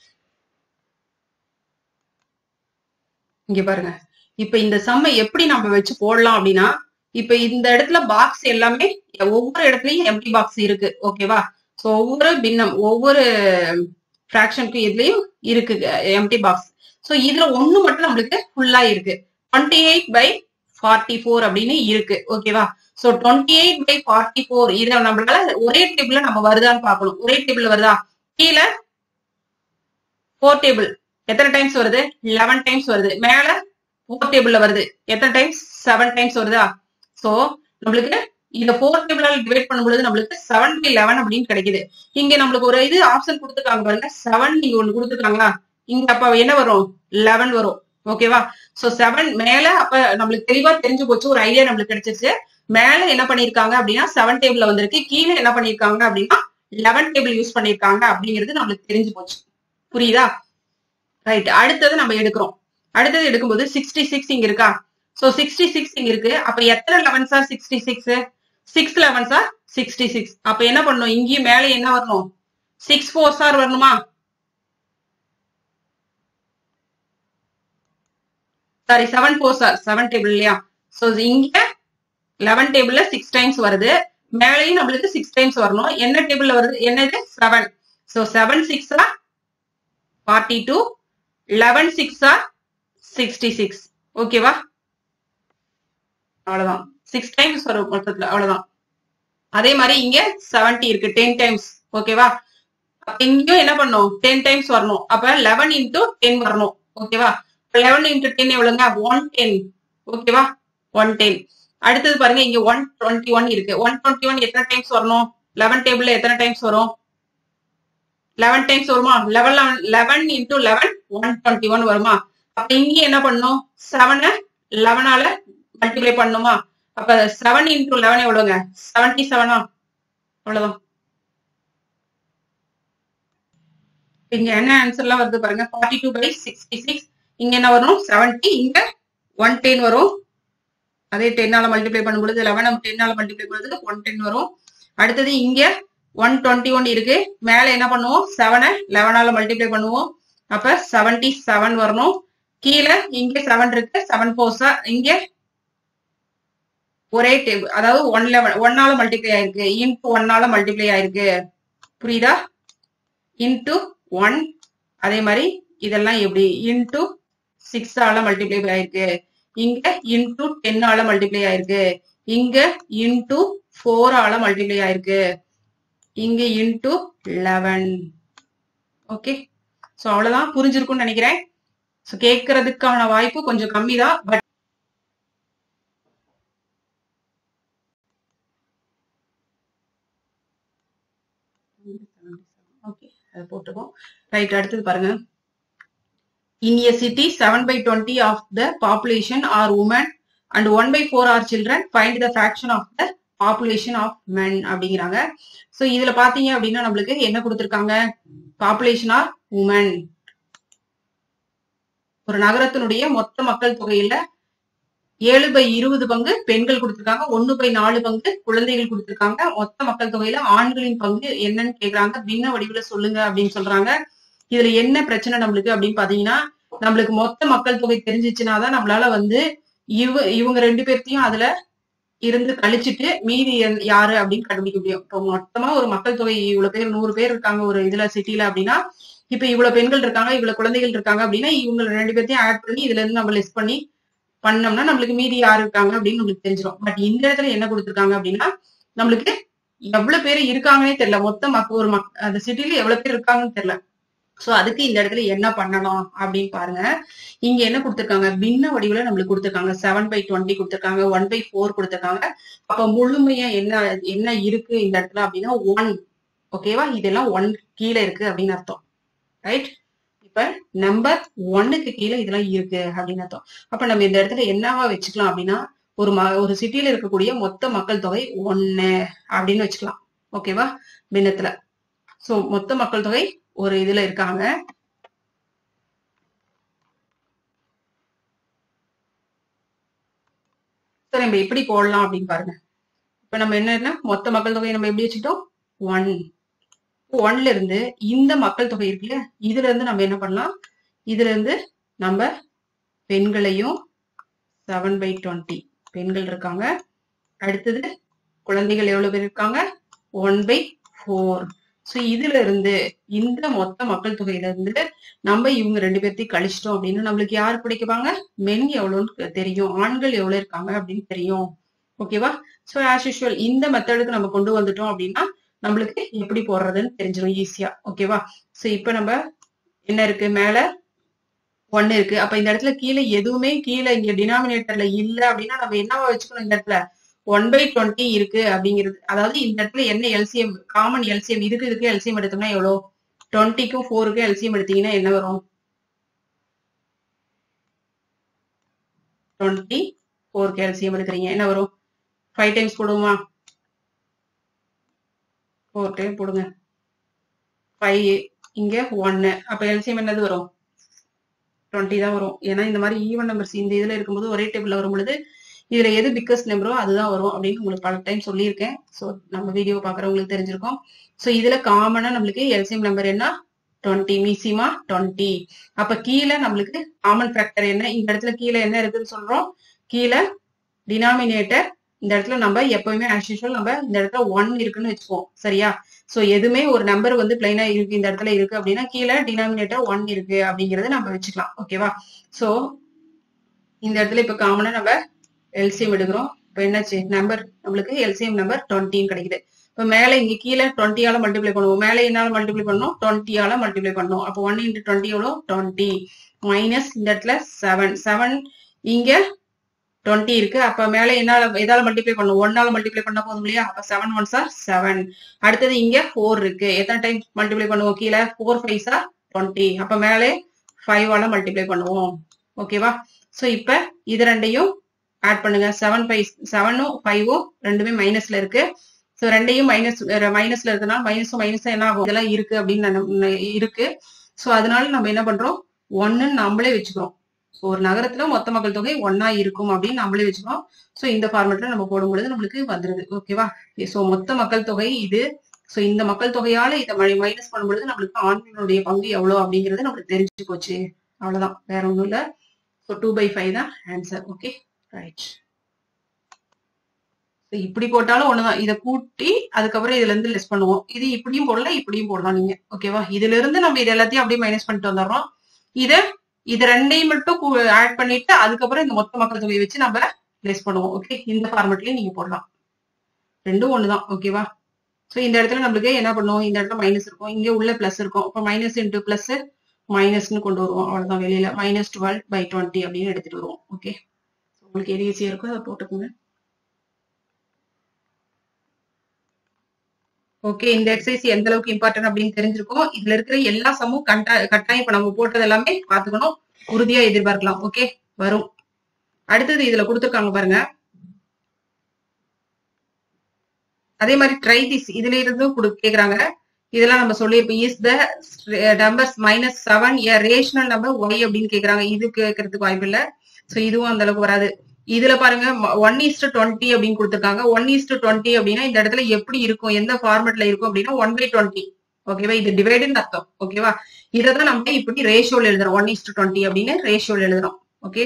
இங்க பாருங்க, இப்ப இந்த சம்மை எப்படி நம்ம வச்சு போடலாம் அப்படின்னா, இப்ப இந்த இடத்துல பாக்ஸ் எல்லாமே ஒவ்வொரு இடத்துலயும் எம்டி பாக்ஸ் இருக்கு. ஓகேவா? சோ ஒவ்வொரு பின்னம் ஒவ்வொரு பிராக்ஷனுக்கு இதுலயும் இருக்கு எம்டி பாக்ஸ். சோ இதுல ஒண்ணு மட்டும் நம்மளுக்கு ஃபுல்லா இருக்கு. Twenty eight by forty four அப்படின்னு இருக்கு. ஓகேவா? So twenty eight by forty four இதை நம்மளால ஒரே டேபிள்ல நம்ம வருதான்னு பாக்கணும். ஒரே டேபிள்ல வருதா? கீழே ஃபோர் டேபிள் எத்தனை டைம்ஸ் வருது? லெவன் டைம்ஸ் வருது. மேல ஃபோர் டேபிள்ல வருது எத்தனை டைம்ஸ்? செவன் டைம்ஸ் வருதா? சோ நம்மளுக்கு இந்த ஃபோர் டேபிளால டிவைட் பண்ணும்போது நம்மளுக்கு செவன் பை லெவன் அப்படின்னு கிடைக்குது. இங்க நம்மளுக்கு ஒரு இது ஆப்ஷன் கொடுத்துருக்காங்க பாருங்க, செவன் இங்க ஒண்ணு கொடுத்துருக்காங்களா? இங்க அப்ப என்ன வரும்? லெவன் வரும். ஓகேவா? சோ செவன் மேல அப்ப நம்மளுக்கு தெளிவா தெரிஞ்சு போச்சு, ஒரு ஐடியா நம்மளுக்கு கிடைச்சிருச்சு. மேல என்ன பண்ணிருக்காங்க அப்படின்னா செவன் டேபிள்ல வந்திருக்கு, கீழே என்ன பண்ணிருக்காங்க அப்படின்னா லெவன் டேபிள் யூஸ் பண்ணிருக்காங்க அப்படிங்கிறது நம்மளுக்கு தெரிஞ்சு போச்சு. புரியுதா? ரைட். அடுத்தது நம்ம எடுக்கிறோம். அடுத்தது எடுக்கும்போது சிக்ஸ்டி சிக்ஸ் இங்க இருக்கா? சோ சிக்ஸ்டி சிக்ஸ் இங்க இருக்கு. அப்ப எத்தனை elevens are sixty six? Six elevens are sixty six. அப்ப என்ன பண்ணணும்? இங்கேயும் மேல என்ன வரணும்? சிக்ஸ் ஃபோர் சார் வரணுமா? Sorry seven fours are seven table இல்லையா? சோ இங்க லெவன் டேபிள்ல சிக்ஸ் டைம்ஸ் வருது, மேலையும் நம்மளுக்கு சிக்ஸ் டைம்ஸ் வரணும். என்ன டேபிள்ல வருது? என்னது? Seven. So seven six are forty two, eleven six are sixty six. ஓகேவா? அவ்வளவுதான். சிக்ஸ் டைம்ஸ் வரும் மொத்தத்துல. அவ்வளவுதான். அதே மாதிரி இங்க செவன்டி இருக்கு, டென் டைம்ஸ். ஓகேவா? இங்கேயும் என்ன பண்ணும்? டென் டைம்ஸ் வரணும். அப்ப லெவன் இன்டூ டென் வரணும். ஓகேவா? லெவன் இன்டூ டென் எவ்வளவுங்க? One ten. ஓகேவா? One ten. அடுத்தது பாருங்க, இங்க ஒன் டுவெண்ட்டி ஒன் இருக்கு. ஒன் டுவெண்ட்டி ஒன் எத்தனை டைம்ஸ் வரணும்? லெவன் டேபிள்ல எத்தனை டைம்ஸ் வரும்? லெவன் டைம்ஸ் வருமா? Eleven eleven into eleven one twenty one வருமா? அப்ப இங்க என்ன பண்ணும்? செவனை லெவனால மல்டிப்ளை பண்ணுமா? அப்ப செவன் இன்டூ லெவன் எவ்வளவுங்க? செவன்டி செவனா? அவ்வளவுதான். இங்க என்ன ஆன்சர்லாம் வருது பாருங்க, forty two by sixty six. இங்க என்ன வரும்? செவன்டி. இங்க ஒன் டென் வரும். அதே டென்னால மல்டிப்ளை பண்ணும்பொழுது லெவன் டென்னால மல்டிப்ளை பண்ணுறது ஒன் டென் வரும். அடுத்தது இங்க ஒன் டுவெண்ட்டி ஒன் இருக்கு. மேல என்ன பண்ணுவோம்? செவனை லெவனால மல்டிப்ளை பண்ணுவோம். அப்ப செவன்டி செவன் வரணும். கீழே இங்க செவன் இருக்கு, செவன் ஃபோர்ஸா இங்க ஒரே டேபிள், அதாவது ஒன் லெவன் ஒன்னால மல்டிப்ளை ஆயிருக்கு, இன்டூ ஒன்னால மல்டிப்ளை ஆயிருக்கு. புரியுதா? Into one. அதே மாதிரி இதெல்லாம் எப்படி? இன்டூ சிக்ஸ் ஆல மல்டிப்ளை ஆயிருக்கு. இங்க இன்டூ டென் ஆல மல்டிப்ளை ஆயிருக்கு. இங்க இன்டூ ஃபோர் ஆல மல்டிப்ளை ஆயிருக்கு. இங்க இன்டூ லெவன். ஓகே, சோ அவ்வளவுதான். புரிஞ்சிருக்கும்னு நினைக்கிறேன். சோ கேட்கறதுக்கான வாய்ப்பு கொஞ்சம் கம்மி தான். பட் ஓகே, அதை போட்டுப்போம். ரைட். அடுத்தது பாருங்க. In a city, seven by twenty of the population are women and one by four are children. Find the fraction of the population of men அப்படிங்கிறாங்க. சோ இதுல பாத்தீங்க அப்படின்னா நம்மளுக்கு என்ன கொடுத்திருக்காங்க? Population are women. ஒரு நகரத்தினுடைய மொத்த மக்கள் தொகையில ஏழு பை இருபது பங்கு பெண்கள் கொடுத்திருக்காங்க, ஒன்னு பை நாலு பங்கு குழந்தைகள் கொடுத்திருக்காங்க. மொத்த மக்கள் தொகையில ஆண்களின் பங்கு என்னன்னு கேக்குறாங்க. பின்ன வடிவுல சொல்லுங்க அப்படின்னு சொல்றாங்க. இதுல என்ன பிரச்சனை நம்மளுக்கு அப்படின்னு பாத்தீங்கன்னா, நம்மளுக்கு மொத்த மக்கள் தொகை தெரிஞ்சிச்சுனாதான் நம்மளால வந்து இவ இவங்க ரெண்டு பேர்த்தையும் அதுல இருந்து கழிச்சுட்டு மீதி யாரு அப்படின்னு கண்டுபிடிக்க முடியும். இப்போ மொத்தமா ஒரு மக்கள் தொகை இவ்வளவு பேர் நூறு பேர் இருக்காங்க ஒரு இதுல சிட்டில அப்படின்னா, இப்ப இவ்வளவு பெண்கள் இருக்காங்க, இவ்வளவு குழந்தைகள் இருக்காங்க அப்படின்னா இவங்க ரெண்டு பேர்த்தையும் ஆட் பண்ணி இதுல இருந்து நம்ம லிஸ்ட் பண்ணி பண்ணோம்னா நம்மளுக்கு மீதி யாரு இருக்காங்க அப்படின்னு நம்மளுக்கு தெரிஞ்சிடும். பட் இந்த இடத்துல என்ன கொடுத்துருக்காங்க அப்படின்னா நம்மளுக்கு எவ்வளவு பேர் இருக்காங்கன்னே தெரியல. மொத்த மக்கள் ஒரு மக் அந்த சிட்டில எவ்வளவு பேர் இருக்காங்கன்னு தெரியல. சோ அதுக்கு இந்த இடத்துல என்ன பண்ணலாம் அப்படின்னு பாருங்க. இங்க என்ன கொடுத்திருக்காங்க, பின்ன வடிவுல நம்மளுக்கு கொடுத்திருக்காங்க. செவன் பை டுவெண்ட்டி கொடுத்திருக்காங்க, ஒன் பை போர் கொடுத்திருக்காங்க. அப்ப முழுமையா என்ன என்ன இருக்கு இந்த இடத்துல அப்படின்னா ஒன். ஓகேவா, இதெல்லாம் ஒன் கீழே இருக்கு அப்படின்னு அர்த்தம். ரைட், இப்ப நம்பர் ஒன்னுக்கு கீழே இதெல்லாம் இருக்கு அப்படின்னு அர்த்தம். அப்ப நம்ம இந்த இடத்துல என்னவா வச்சுக்கலாம் அப்படின்னா ஒரு ம ஒரு சிட்டியில இருக்கக்கூடிய மொத்த மக்கள் தொகை ஒன்னு அப்படின்னு வச்சுக்கலாம். ஓகேவா, பின்னத்துல. சோ மொத்த மக்கள் தொகை ஒரு இதுல இருக்காங்க. சோ நம்ம எப்படி போடலாம் அப்படின்னு பாருங்க. இப்ப நம்ம என்ன மொத்த மக்கள் தொகை நம்ம எப்படி வச்சுக்கிட்டோம், ஒன். ஒன்ல இருந்து இந்த மக்கள் தொகை இருக்குல்ல, இதுல இருந்து நம்ம என்ன பண்ணலாம், இதுல இருந்து நம்ம பெண்களையும் செவன் பை டுவெண்ட்டி பெண்கள் இருக்காங்க. அடுத்தது குழந்தைகள் எவ்வளவு பேர் இருக்காங்க, ஒன் பை போர். சோ இதுல இருந்து இந்த மொத்த மக்கள் தொகையில இருந்து நம்ம இவங்க ரெண்டு பேர்த்தையும் கழிச்சிட்டோம் அப்படின்னா நம்மளுக்கு யாரு கிடைக்குவாங்க, மென் எவ்வளவுன்னு தெரியும், ஆண்கள் எவ்வளவு இருக்காங்க அப்படின்னு தெரியும். ஓகேவா, சோ ஆஸ் யூஷுவல் இந்த மெத்தடுக்கு நம்ம கொண்டு வந்துட்டோம் அப்படின்னா நம்மளுக்கு எப்படி போடுறதுன்னு தெரிஞ்சிடும் ஈஸியா. ஓகேவா, சோ இப்ப நம்ம என்ன இருக்கு, மேல ஒன்னு இருக்கு. அப்ப இந்த இடத்துல கீழே எதுவுமே கீழே இங்க டினாமினேட்டர்ல இல்ல அப்படின்னா நம்ம என்னவா வச்சுக்கணும், இந்த இடத்துல ஒன் பை டுவெண்ட்டி இருக்கு அப்படிங்கிறது. அதாவது இந்த இடத்துல என்ன எல்சிஎம், காமன் எல்சிஎம், இதுக்கு இதுக்கு எல்சிஎம் எடுத்தோம்னா எவ்வளவு, டுவெண்ட்டிக்கும் ஃபோருக்கும் எல்சிஎம் எடுத்தீங்கன்னா என்ன வரும், டுவெண்ட்டி ஃபோருக்கு எல்சிஎம் எடுக்கிறீங்க என்ன வரும், ஃபைவ் டைம்ஸ் போடுவோமா, ஃபோர் டைம் போடுங்க, ஃபைவ் இங்க ஒன்னு, அப்ப எல்சிஎம் என்னது வரும், டுவெண்ட்டி தான் வரும். ஏன்னா இந்த மாதிரி ஈவன் நம்பர்ஸ் இந்த இதுல இருக்கும்போது ஒரே டேபிள்ல வரும் பொழுது இதுல எது பிக்கஸ்ட் நம்பரோ அதுதான் வரும் அப்படின்னு உங்களுக்கு பல டைம் சொல்லியிருக்கேன். ஸோ நம்ம வீடியோ பாக்குறவங்களுக்கு தெரிஞ்சிருக்கும். ஸோ இதுல காமனா நம்மளுக்கு எல்சிஎம் நம்பர் என்ன, டுவெண்ட்டி, மிசிமா டுவெண்ட்டி. அப்ப கீழே நம்மளுக்கு காமன் ஃபேக்டர் என்ன, இந்த இடத்துல கீழே என்ன இருக்குன்னு சொல்றோம், கீழே டினாமினேட்டர் இந்த இடத்துல நம்ம எப்பவுமே ஆஸ் யூஷுவல் நம்ம இந்த இடத்துல ஒன் இருக்குன்னு வச்சுப்போம். சரியா, சோ எதுவுமே ஒரு நம்பர் வந்து பிளைனா இருக்கு இந்த இடத்துல இருக்கு அப்படின்னா கீழே டினாமினேட்டர் ஒன் இருக்கு அப்படிங்கறத நம்ம வச்சுக்கலாம். ஓகேவா, சோ இந்த இடத்துல இப்ப காமனா நம்ம எல்சிஎம் எடுக்கிறோம். இப்ப என்னாச்சு, நம்பர் நம்மளுக்கு எல்சிஎம் நம்பர் டுவெண்ட்டின்னு கிடைக்குது. இப்ப மேல இங்க கீழே டுவெண்ட்டியால மல்டிப்ளை பண்ணுவோம், மேல என்னால மல்டிப்ளை பண்ணணும், டுவெண்ட்டியால மல்டிப்ளை பண்ணணும். அப்போ ஒன் இன்டு டுவெண்ட்டி எவ்வளோ, டுவெண்ட்டி மைனஸ் இந்த இடத்துல செவன், செவன் இங்க டுவெண்ட்டி இருக்கு. அப்ப மேல என்னால எதால மல்டிப்ளை பண்ணும், ஒன்னால மல்டிப்ளை பண்ண போதும் இல்லையா, அப்ப செவன் ஒன் சார் செவன். அடுத்தது இங்க ஃபோர் இருக்கு, எத்தனை டைம் மல்டிப்ளை பண்ணுவோம், கீழே ஃபோர் ஃபைவ் சார் டுவெண்ட்டி. அப்ப மேலே ஃபைவ் ஆல மல்டிப்ளை பண்ணுவோம். ஓகேவா, சோ இப்ப இது ரெண்டையும் ஆட் பண்ணுங்க. செவன் ஃபைவ் செவனும் ஃபைவும் ரெண்டுமே மைனஸ்ல இருக்கு. சோ ரெண்டையும் மைனஸ் மைனஸ்ல இருக்குன்னா மைனஸும் மைனஸும் என்ன ஆகும், இதெல்லாம் இருக்கு அப்படின்னு இருக்கு. சோ அதனால நம்ம என்ன பண்றோம், ஒன்னு நம்மளே வச்சுக்கிறோம். ஒரு நகரத்துல மொத்த மக்கள் தொகை ஒன்னா இருக்கும் அப்படின்னு நம்மளே வச்சுக்கோம். சோ இந்த ஃபார்மேட்ல நம்ம போடும்பொழுது நம்மளுக்கு வந்துருது. ஓகேவா, சோ மொத்த மக்கள் தொகை இது. சோ இந்த மக்கள் தொகையால இதை மைனஸ் பண்ணும்பொழுது நம்மளுக்கு ஆண்களுடைய பங்கு எவ்வளவு அப்படிங்கிறது நம்மளுக்கு தெரிஞ்சு போச்சு. அவ்வளவுதான், வேற ஒண்ணும் இல்ல. சோ டூ பை ஃபைவ் தான் ஆன்சர். ஓகே ரைட், இப்படி போட்டாலும் ஒண்ணுதான், இதை கூட்டி அதுக்கப்புறம் இதுல இருந்து லெஸ் பண்ணுவோம். இது இப்படியும் போடலாம் இப்படியும் போடலாம் நீங்க. ஓகேவா, இதுல இருந்து நம்ம இது எல்லாத்தையும் அப்படியே மைனஸ் பண்ணிட்டு வந்துடுறோம். இதை இது ரெண்டையும் மட்டும் ஆட் பண்ணிட்டு அதுக்கப்புறம் இந்த மொத்த மக்கள் தொகையை வச்சு நம்ம பிளேஸ் பண்ணுவோம். ஓகே, இந்த ஃபார்மேட்லயும் நீங்க போடலாம், ரெண்டும் ஒண்ணுதான். ஓகேவா, சோ இந்த இடத்துல நம்மளுக்கு என்ன பண்ணுவோம், இந்த இடத்துல மைனஸ் இருக்கும், இங்க உள்ள பிளஸ் இருக்கும். அப்ப மைனஸ் இன்டூ பிளஸ் மைனஸ்ன்னு கொண்டு வருவோம். அவ்வளவுதான், வெளியில மைனஸ் டுவெல் பை டுவெண்ட்டி அப்படின்னு எடுத்துட்டு வருவோம். ஓகே, உங்களுக்கு எது ஈஸியா இருக்கோ அதை போட்டுக்கோங்க. ஓகே, இந்த எக்ஸசைஸ் எந்த அளவுக்கு இம்பார்ட்டன்ட் அப்படின்னு தெரிஞ்சிருக்கும். இதுல இருக்கிற எல்லா சமும் கட்டாயம் இப்ப நம்ம போட்டது எல்லாமே பாத்துக்கணும், உறுதியா எதிர்பார்க்கலாம். ஓகே, வரும். அடுத்தது இதுல கொடுத்துருக்காங்க பாருங்க, அதே மாதிரி ட்ரை திஸ் இதுல இருந்தும் கேக்குறாங்க. இதெல்லாம் நம்ம சொல்லியிருப்போம். Is the numbers minus seven a rational number why அப்படின்னு கேக்குறாங்க. இது கேட்கறதுக்கு வாய்ப்பு இல்ல. சோ இதுவும் அந்த அளவுக்கு வராது. இதுல பாருங்க ஒன் ஈஸ்ட் டுவெண்ட்டி அப்படின்னு கொடுத்துருக்காங்க. ஒன் ஈஸ்ட் டுவெண்ட்டி அப்படின்னா இந்த இடத்துல எப்படி இருக்கும், எந்த ஃபார்மெட்ல இருக்கும் அப்படின்னா ஒன் பை டுவெண்ட்டி. ஓகேவா, இது டிவைடுன்னு அர்த்தம். ஓகேவா, இதான் நம்ம இப்படி ரேஷியோல எழுதுறோம், ஒன் ஈஸ்ட் டுவெண்ட்டி அப்படின்னு ரேஷியோல எழுதுறோம். ஓகே,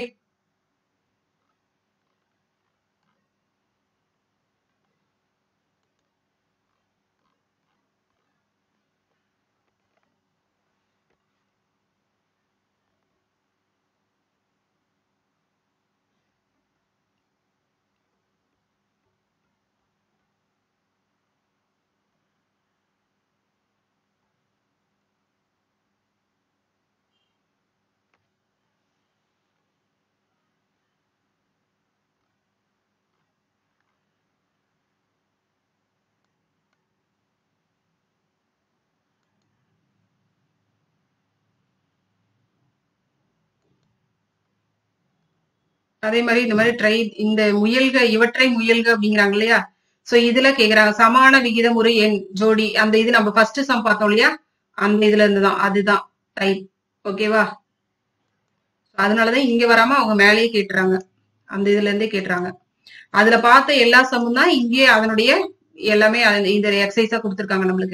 அதே மாதிரி இந்த மாதிரி ட்ரை இந்த முயல்க இவற்றை முயல்க அப்படிங்கிறாங்க இல்லையா? சோ இதுல கேக்குறாங்க சமான விகிதமுறு எண் ஜோடி. அந்த இது நம்ம ஃபர்ஸ்ட் சம் பார்த்தோம் இல்லையா? அந்த இதுல இருந்துதான் அதுதான் டைப். ஓகேவா? அதனாலதான் இங்க வராம அவங்க மேலேயே கேட்டுறாங்க. அந்த இதுல இருந்தே கேட்டுறாங்க. அதுல பார்த்த எல்லா சம்மும் தான் இங்கே அதனுடைய எல்லாமே இந்த எக்ஸசைஸா கொடுத்துருக்காங்க நம்மளுக்கு.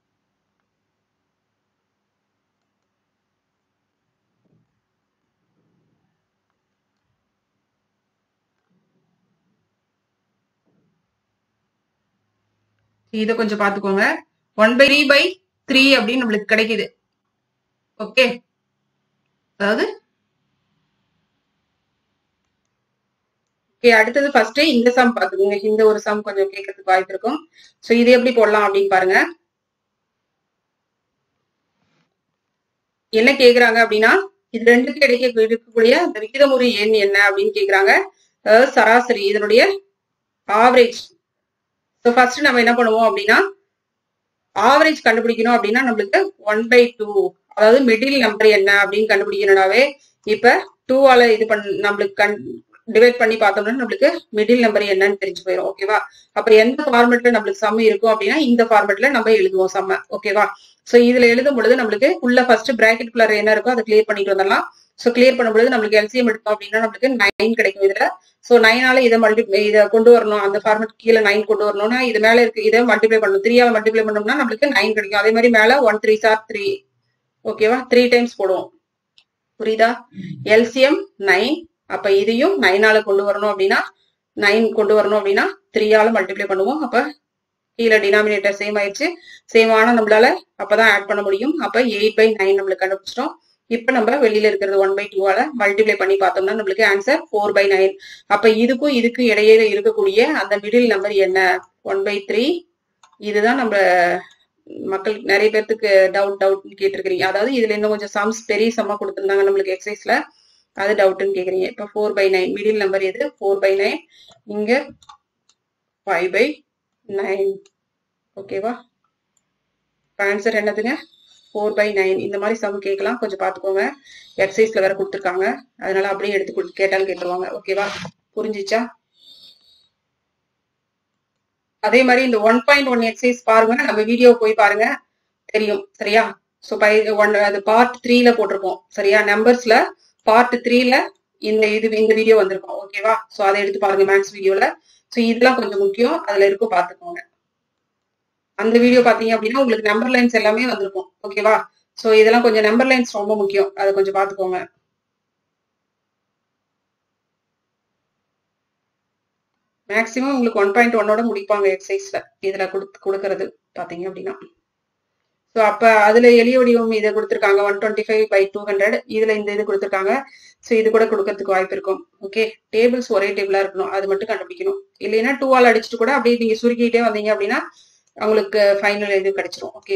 இதை கொஞ்சம் பாத்துக்கோங்க. One by three by three அப்படின்னு நம்மளுக்கு கிடைக்குது. ஓகே, அதாவது அடுத்தது ஃபர்ஸ்ட் இந்த சம் பாத்துக்கோங்க. இந்த ஒரு சம் கொஞ்சம் கேட்கறதுக்கு வாய்ப்பு இருக்கும். சோ இது எப்படி போடலாம் அப்படின்னு பாருங்க. என்ன கேக்குறாங்க அப்படின்னா, இது ரெண்டுக்கு இடையே இருக்கக்கூடிய அந்த விகிதமுறு எண் என்ன அப்படின்னு கேக்குறாங்க. அதாவது சராசரி, இதனுடைய ஆவரேஜ். ஸோ ஃபர்ஸ்ட் நம்ம என்ன பண்ணுவோம் அப்படின்னா, ஆவரேஜ் கண்டுபிடிக்கணும் அப்படின்னா நம்மளுக்கு ஒன் பை டூ, அதாவது மிடில் நம்பர் என்ன அப்படின்னு கண்டுபிடிக்கணும்னாவே இப்ப டூவால இது பண்ண நம்மளுக்கு கண் டிவைட் பண்ணி பார்த்தோம்னா நம்மளுக்கு மிடில் நம்பர் என்னன்னு தெரிஞ்சு போயிடும். ஓகேவா? அப்ப எந்த ஃபார்மெட்ல நம்மளுக்கு சம் இருக்கும் அப்படின்னா இந்த ஃபார்மெட்ல நம்ம எழுதுவோம் சம்ம. ஓகேவா? சோ இதுல எழுதும் பொழுது நம்மளுக்கு உள்ள ஃபர்ஸ்ட் பிராக்கெட் குள்ள என்ன இருக்கோ அதை கிளியர் பண்ணிட்டு வந்துடலாம். சோ கிளியர் பண்ணும்போது நம்மளுக்கு எல்சிஎம் எடுத்தோம் அப்படின்னா நம்மளுக்கு நைன் கிடைக்கும் இதுல. சோ நைனால இதை மல்டி இதை கொண்டு வரணும், அந்த ஃபார்மெட் கீழே நைன் கொண்டு வரணும்னா இது மேல இருக்கு இதை மல்டிப்ளை பண்ணணும். த்ரீயால மல்டிப்ளை பண்ணோம்னா நம்மளுக்கு நைன் கிடைக்கும். அதே மாதிரி மேல ஒன் த்ரீ சார் த்ரீ. ஓகேவா? த்ரீ டைம்ஸ் போடுவோம். புரியுதா? LCM nine. அப்ப இதையும் நைனால கொண்டு வரணும் அப்படின்னா நைன் கொண்டு வரணும் அப்படின்னா த்ரீயால மல்டிப்ளை பண்ணுவோம். அப்ப கீழே டினாமினேட்டர் சேம் ஆயிடுச்சு. சேம் ஆனா நம்மளால அப்பதான் ஆட் பண்ண முடியும். அப்ப எயிட் பை நைன் நம்மளுக்கு கண்டுபிடிச்சிட்டோம். இப்ப நம்ம வெளியில இருக்கிறது ஒன் பை டூவால மல்டிப்ளை பண்ணி பார்த்தோம்னா நம்மளுக்கு ஆன்சர் ஃபோர் பை நைன். அப்ப இதுக்கும் இதுக்கு இடையில இருக்கக்கூடிய அந்த மிடில் நம்பர் என்ன? One by three. இதுதான் நம்ம மக்கள் நிறைய பேர்த்துக்கு டவுட் டவுட் கேட்டிருக்கிறீங்க. அதாவது இதுல இன்னும் கொஞ்சம் சம்ஸ் பெரிய சம்மா கொடுத்துருந்தாங்க நம்மளுக்கு எக்ஸசைஸ்ல, அது டவுட்னு கேக்குறீங்க. இப்ப four by nine middle number எது? Four by nine. இங்க ஃபைவ் பை நைன். ஓகேவா? ஆன்சர் என்னதுங்க? Four by nine. இந்த மாதிரி சம் கேட்கலாம், கொஞ்சம் பாத்துக்கோங்க. எக்ஸசைஸ்ல வேற கொடுத்துருக்காங்க, அதனால அப்படியே எடுத்து கேட்டாலும் கேட்டுருவாங்க. ஓகேவா? புரிஞ்சிச்சா? அதே மாதிரி இந்த ஒன் பாயிண்ட் ஒன் எக்ஸசைஸ் பாருங்க, நம்ம வீடியோ போய் பாருங்க தெரியும். சரியா? ஸோ பை ஒன் அது பார்ட் த்ரீல போட்டிருக்கோம். சரியா? நம்பர்ஸ்ல பார்ட் த்ரீல இந்த இது இந்த வீடியோ வந்திருக்கும். ஓகேவா? ஸோ அதை எடுத்து பாருங்க மேக்ஸ் வீடியோல. ஸோ இதெல்லாம் கொஞ்சம் முக்கியம், அதுல இருக்கும் பாத்துக்கோங்க. அந்த வீடியோ பாத்தீங்க அப்படின்னா உங்களுக்கு நம்பர் லைன்ஸ் எல்லாமே வந்திருக்கும். ஓகேவா? ஸோ இதெல்லாம் கொஞ்சம் நம்பர் லைன்ஸ் ரொம்ப முக்கியம், அதை கொஞ்சம் பாத்துக்கோங்க. மேக்சிமம் உங்களுக்கு ஒன் பாயிண்ட் ஒன்னோட முடிப்பாங்க எக்ஸசைஸ்ல இதுல கொடுத்து கொடுக்கறது பாத்தீங்க அப்படின்னா. ஸோ அப்ப அதுல எளிய வடிவம் இதை கொடுத்துருக்காங்க one twenty five by two hundred. இதுல இந்த இது கொடுத்துருக்காங்க. ஸோ இது கூட கொடுக்கறதுக்கு வாய்ப்பு இருக்கும். ஓகே, டேபிள்ஸ் ஒரே டேபிளா இருக்கணும், அது மட்டும் கண்டுபிடிக்கணும். இல்லைன்னா டூ ஆல் அடிச்சுட்டு கூட அப்படியே நீங்க சுருக்கிட்டே வந்தீங்க அப்படின்னா உங்களுக்கு ஃபைனல் இது கிடைச்சிரும். ஓகே,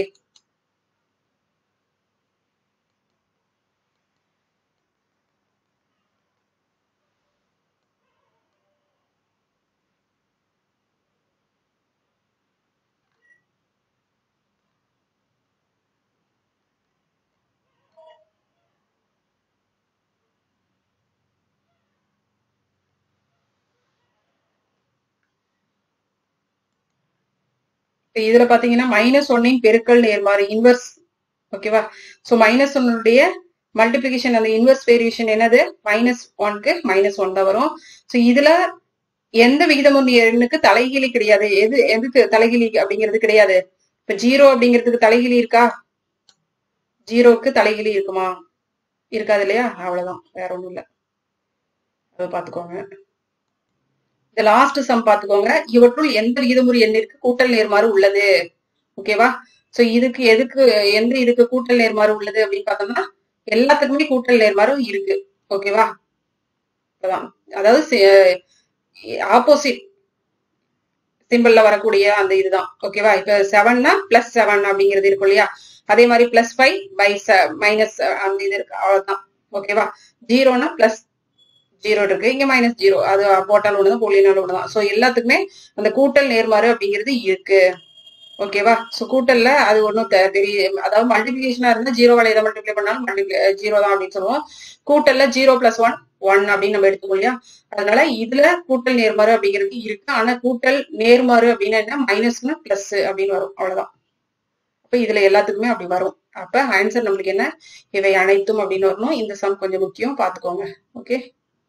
இதுல பாத்தீங்கன்னா மைனஸ் ஒன்னின் பெருக்கல் நேர்மாறு இன்வெர்ஸ். ஓகேவா? சோ மைனஸ் ஒன்னுடைய மல்டிபிளிகேஷன் அந்த இன்வெர்ஸ் வேரியேஷன் என்னது? மைனஸ் ஒன்க்கு மைனஸ் ஒன் தான் வரும். சோ இதுல எந்த விகிதமும் எண்ணுக்கு தலைகீழி கிடையாது. எது எதுக்கு தலைகீழி அப்படிங்கிறது கிடையாது. இப்ப ஜீரோ அப்படிங்கிறதுக்கு தலைகீழி இருக்கா? ஜீரோக்கு தலைகீழி இருக்குமா? இருக்காது இல்லையா? அவ்வளவுதான், வேற ஒண்ணும் இல்ல. அதை பாத்துக்கோங்க. இந்த லாஸ்ட் சம் பாத்துக்கோங்க. இவற்றுள் எந்த விகிதமுறு எண்ணிற்கு கூட்டல் நேர்மாறு உள்ளது? ஓகேவா? சோ இதுக்கு எதுக்கு எந்த இதுக்கு கூட்டல் நேர்மாறு உள்ளது அப்படின்னு பார்த்தோம்னா எல்லாத்துக்குமே கூட்டல் நேர்மாறு இருக்கு. ஓகேவா? அதாவது ஆப்போசிட் சிம்பிள்ல வரக்கூடிய அந்த இதுதான். ஓகேவா? இப்ப செவன்னா பிளஸ் செவன் அப்படிங்கிறது இருக்கும் இல்லையா? அதே மாதிரி பிளஸ் ஃபைவ் பை மைனஸ் அந்த இது இருக்கு, அவ்வளவுதான். ஓகேவா? ஜீரோனா பிளஸ் ஜீரோ இருக்கு, இங்க மைனஸ் ஜீரோ, அது போட்டால் ஒண்ணுதான் போலினாலும் ஒண்ணுதான். சோ எல்லாத்துக்குமே அந்த கூட்டல் நேர்மாறு அப்படிங்கிறது இருக்கு. ஓகேவா? சோ கூட்டல்ல அது ஒன்றும் பெரிய, அதாவது மல்டிபிகேஷனா இருந்தா ஜீரோவால எதை மல்டிப்ளை பண்ணாலும் மல்டிப்ளை ஜீரோ தான் அப்படின்னு சொல்லுவோம். கூட்டல்ல ஜீரோ பிளஸ் ஒன் ஒன் அப்படின்னு நம்ம எடுத்துக்கோம் இல்லையா? அதனால இதுல கூட்டல் நேர்மாறு அப்படிங்கிறது இருக்கு. ஆனா கூட்டல் நேர்மாறு அப்படின்னா என்ன, மைனஸ்னு பிளஸ் அப்படின்னு வரும், அவ்வளவுதான். அப்ப இதுல எல்லாத்துக்குமே அப்படி வரும். அப்ப ஆன்சர் நம்மளுக்கு என்ன, இவை அனைத்தும் அப்படின்னு வரணும். இந்த சம் கொஞ்சம் முக்கியம், பாத்துக்கோங்க. ஓகே,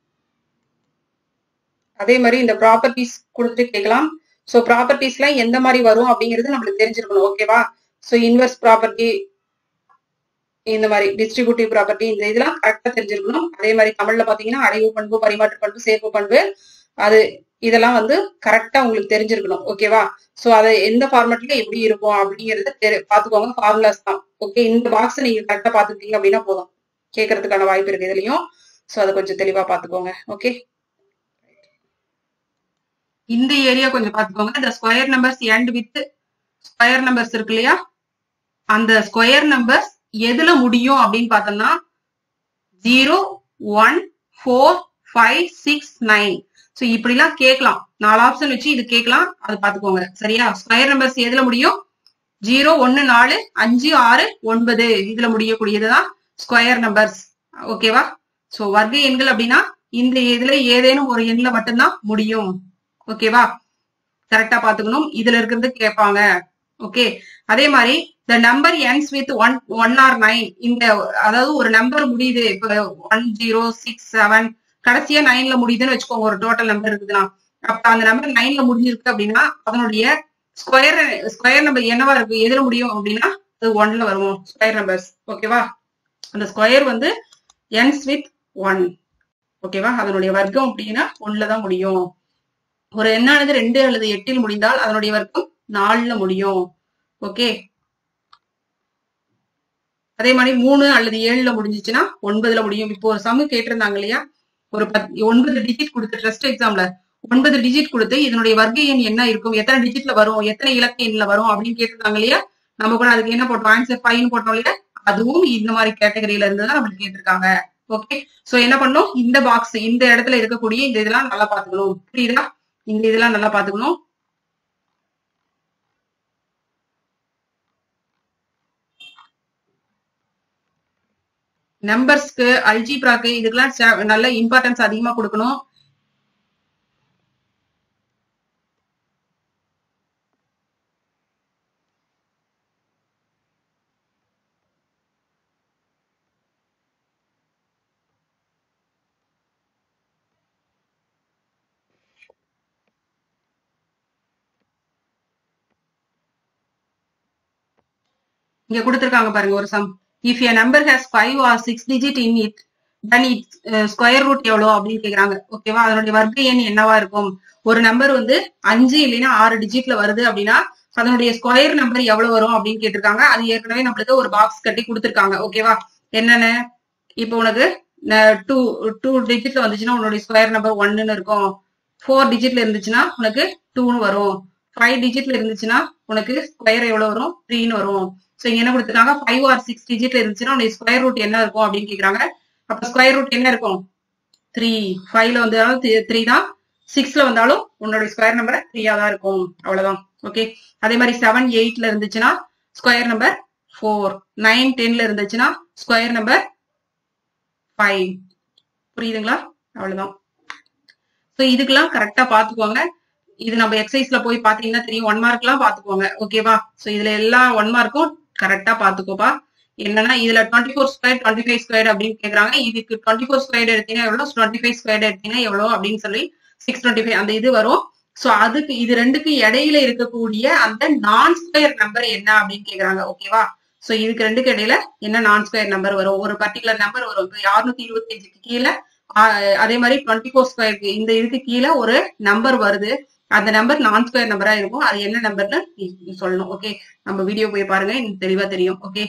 அதே மாதிரி இந்த ப்ராப்பர்ட்டிஸ் கொடுத்து கேட்கலாம். சோ ப்ராப்பர்ட்டிஸ்ல எந்த மாதிரி வரும் அப்படிங்கிறது நம்மளுக்கு தெரிஞ்சிருக்கணும். ஓகேவா? சோ இன்வெர்ஸ் ப்ராப்பர்ட்டி, இந்த மாதிரி டிஸ்ட்ரிபியூட்டிவ் ப்ராப்பர்ட்டி, இந்த இதெல்லாம் கரெக்டா தெரிஞ்சிருக்கணும். அதே மாதிரி தமிழ்ல பாத்தீங்கன்னா அடைவு பண்பு, பரிமாற்று பண்பு, சேர்ப்பு பண்பு, அது இதெல்லாம் வந்து கரெக்டா உங்களுக்கு தெரிஞ்சிருக்கணும். ஓகேவா? சோ அதை எந்த ஃபார்மேட்ல எப்படி இருக்கும் அப்படிங்கறத பாத்துக்கோங்க. ஃபார்முலாஸ் தான். ஓகே, இந்த பாக்ஸ் நீங்க கரெக்டா பாத்துக்கிட்டீங்க அப்படின்னா போதும். கேட்கறதுக்கான வாய்ப்பு இருக்கு இதுலயும். சோ அதை கொஞ்சம் தெளிவா பாத்துக்கோங்க. ஓகே, இந்த ஏரியா கொஞ்சம் பாத்துக்கோங்க. இந்த square numbers end with square numbers இருக்கு இல்லையா, அந்த ஸ்கொயர் நம்பர்ஸ் எதுல முடியும் அப்படின்னு பார்த்தோம்னா zero one four five six nine. So இப்படி எல்லாம் கேட்கலாம். நாலு ஆப்ஷன் வச்சு இது கேட்கலாம், அது பாத்துக்கோங்க. சரியா? ஸ்கொயர் நம்பர்ஸ் எதுல முடியும், ஜீரோ ஒன்னு நாலு அஞ்சு ஆறு ஒன்பது, இதுல முடியக்கூடியதுதான் ஸ்கொயர் நம்பர்ஸ். ஓகேவா? சோ வர்க்க எண்கள் அப்படின்னா இந்த இதுல ஏதேனும் ஒரு எண்ணில மட்டும்தான் முடியும். ஓகேவா? கரெக்டா பாத்துக்கணும். இதுல இருக்கிறது கேட்பாங்க. ஓகே, அதே மாதிரி the number ends with one one or nine, இந்த அதாவது ஒரு நம்பர் முடியுது, இப்ப ஒன் ஜீரோ சிக்ஸ் செவன் கடைசியா நைன்ல முடியுதுன்னு வச்சுக்கோங்க. ஒரு டோட்டல் நம்பர் இருக்குதுன்னா, அப்ப அந்த நம்பர் நைன்ல முடிஞ்சிருக்கு அப்படின்னா அதனுடைய ஸ்கொயர் ஸ்கொயர் நம்பர் என்னவா இருக்கு, எதுல முடியும் அப்படின்னா அது ஒன்ல வரும் ஸ்கொயர் நம்பர்ஸ். ஓகேவா? அந்த ஸ்கொயர் வந்து ends with ஒன். ஓகேவா? அதனுடைய வர்க்கம் அப்படின்னா ஒன்ல தான் முடியும். ஒரு எண்ணானது ரெண்டு அல்லது எட்டில் முடிந்தால் அதனுடைய வர்க்கம் நாலுல முடியும். ஓகே, அதே மாதிரி மூணு அல்லது ஏழுல முடிஞ்சிச்சுன்னா ஒன்பதுல முடியும். இப்போ ஒரு சமு கேட்டிருந்தாங்க இல்லையா, ஒரு பத் ஒன்பது டிஜிட் கொடுத்து ட்ரஸ்ட் எக்ஸாம்ல ஒன்பது டிஜிட் கொடுத்து இதனுடைய வர்க்க எண் என்ன இருக்கும், எத்தனை டிஜிட்ல வரும், எத்தனை இலக்க எண்ணில வரும் அப்படின்னு கேட்டிருந்தாங்க இல்லையா. நம்ம கூட அதுக்கு என்ன போட்டோம், ஆன்சர் ஃபைவ்னு போட்டோம் இல்லையா. அதுவும் இந்த மாதிரி கேட்டகரியில இருந்து தான் நம்மளுக்கு கேட்டிருக்காங்க. ஓகே, சோ என்ன பண்ணணும், இந்த பாக்ஸ் இந்த இடத்துல இருக்கக்கூடிய இந்த இதெல்லாம் நல்லா பாத்துக்கணும். புரியுதா? இந்த இதெல்லாம் நல்லா பாத்துக்கணும். நம்பர்ஸ்க்கு, அல்ஜிப்ராக்கு, இதுக்கெல்லாம் நல்ல இம்பார்ட்டன்ஸ் அதிகமா கொடுக்கணும். இங்க கொடுத்திருக்காங்க பாருங்க ஒரு sum. If a number has five or six digit in it, then its square root எவ்வளவு அப்படின்னு கேக்குறாங்க. ஓகேவா? அதனுடைய வர்க்க எண் என்னவா இருக்கும். ஒரு நம்பர் வந்து அஞ்சு இல்லைன்னா ஆறு டிஜிட்ல வருது அப்படின்னா அதனுடைய ஸ்கொயர் நம்பர் எவ்வளவு வரும் அப்படின்னு கேட்டிருக்காங்க. அது ஏற்கனவே நம்மளுக்கு ஒரு பாக்ஸ் கட்டி கொடுத்திருக்காங்க. ஓகேவா? என்னன்னு, இப்போ உனக்கு டூ டூ டிஜிட்ல வந்துச்சுன்னா உன்னுடைய ஸ்கொயர் நம்பர் ஒன்னு இருக்கும். ஃபோர் டிஜிட்ல இருந்துச்சுன்னா உனக்கு டூன்னு வரும். ஃபைவ் டிஜிட்ல இருந்துச்சுன்னா உனக்கு ஸ்கொயர் எவ்வளவு வரும், த்ரீன்னு வரும். சோ இங்க என்ன கொடுத்துருக்காங்க, ஃபைவ் ஆர் சிக்ஸ் டிஜிட்ல இருந்துச்சுன்னா உடைய ஸ்கொயர் ரூட் என்ன இருக்கும் அப்படின்னு கேக்குறாங்க. அப்ப ஸ்கொயர் ரூட் என்ன இருக்கும், த்ரீ. ஃபைவ்ல வந்தாலும் த்ரீ தான், சிக்ஸ்ல வந்தாலும் உன்னுடைய ஸ்கொயர் நம்பர் த்ரீயா தான் இருக்கும். அவ்வளவுதான். ஓகே, அதே மாதிரி செவன் எயிட்ல இருந்துச்சுன்னா ஸ்கொயர் நம்பர் ஃபோர். நைன் டென்ல இருந்துச்சுன்னா ஸ்கொயர் நம்பர் ஃபைவ். புரியுதுங்களா? அவ்வளவுதான். சோ இதுக்கெல்லாம் கரெக்டா பாத்துக்கோங்க. இது நம்ம எக்ஸசைஸ்ல போய் பாத்தீங்கன்னா தெரியும். ஒன் மார்க் எல்லாம் பாத்துக்கோங்க. ஓகேவா? சோ இதுல எல்லா ஒன் மார்க்கும் கரெக்டா பாத்துக்கோப்பா. என்னன்னா இதுல twenty four square twenty five square அப்படின்னு கேக்குறாங்க. இதுக்கு டுவெண்ட்டி ஃபோர் ஸ்கொயர் எடுத்தீங்கன்னா எவ்வளவு, டுவெண்ட்டி ஃபைவ் ஸ்கொயர் எடுத்தீங்கன்னா எவ்வளவு அப்படின்னு சொல்லி சிக்ஸ் டுவெண்ட்டி ஃபைவ் அந்த இது வரும். சோ அதுக்கு இது ரெண்டுக்கு இடையில இருக்கக்கூடிய அந்த நான் ஸ்கொயர் நம்பர் என்ன அப்படின்னு கேக்குறாங்க. ஓகேவா? சோ இதுக்கு ரெண்டுக்கு இடையில என்ன நான் ஸ்கொயர் நம்பர் வரும், ஒரு பர்டிகுலர் நம்பர் வரும். இப்போ அறுநூத்தி இருபத்தி அஞ்சுக்கு கீழே, அதே மாதிரி டுவெண்ட்டி ஃபோர் ஸ்கொயருக்கு இந்த இதுக்கு கீழே ஒரு நம்பர் வருது. அந்த நம்பர் நான் ஸ்கொயர் நம்பரா இருக்கும். அது என்ன நம்பர்னு சொல்லணும். ஓகே, நம்ம வீடியோ போய் பாருங்க, எனக்கு தெளிவா தெரியும். ஓகே,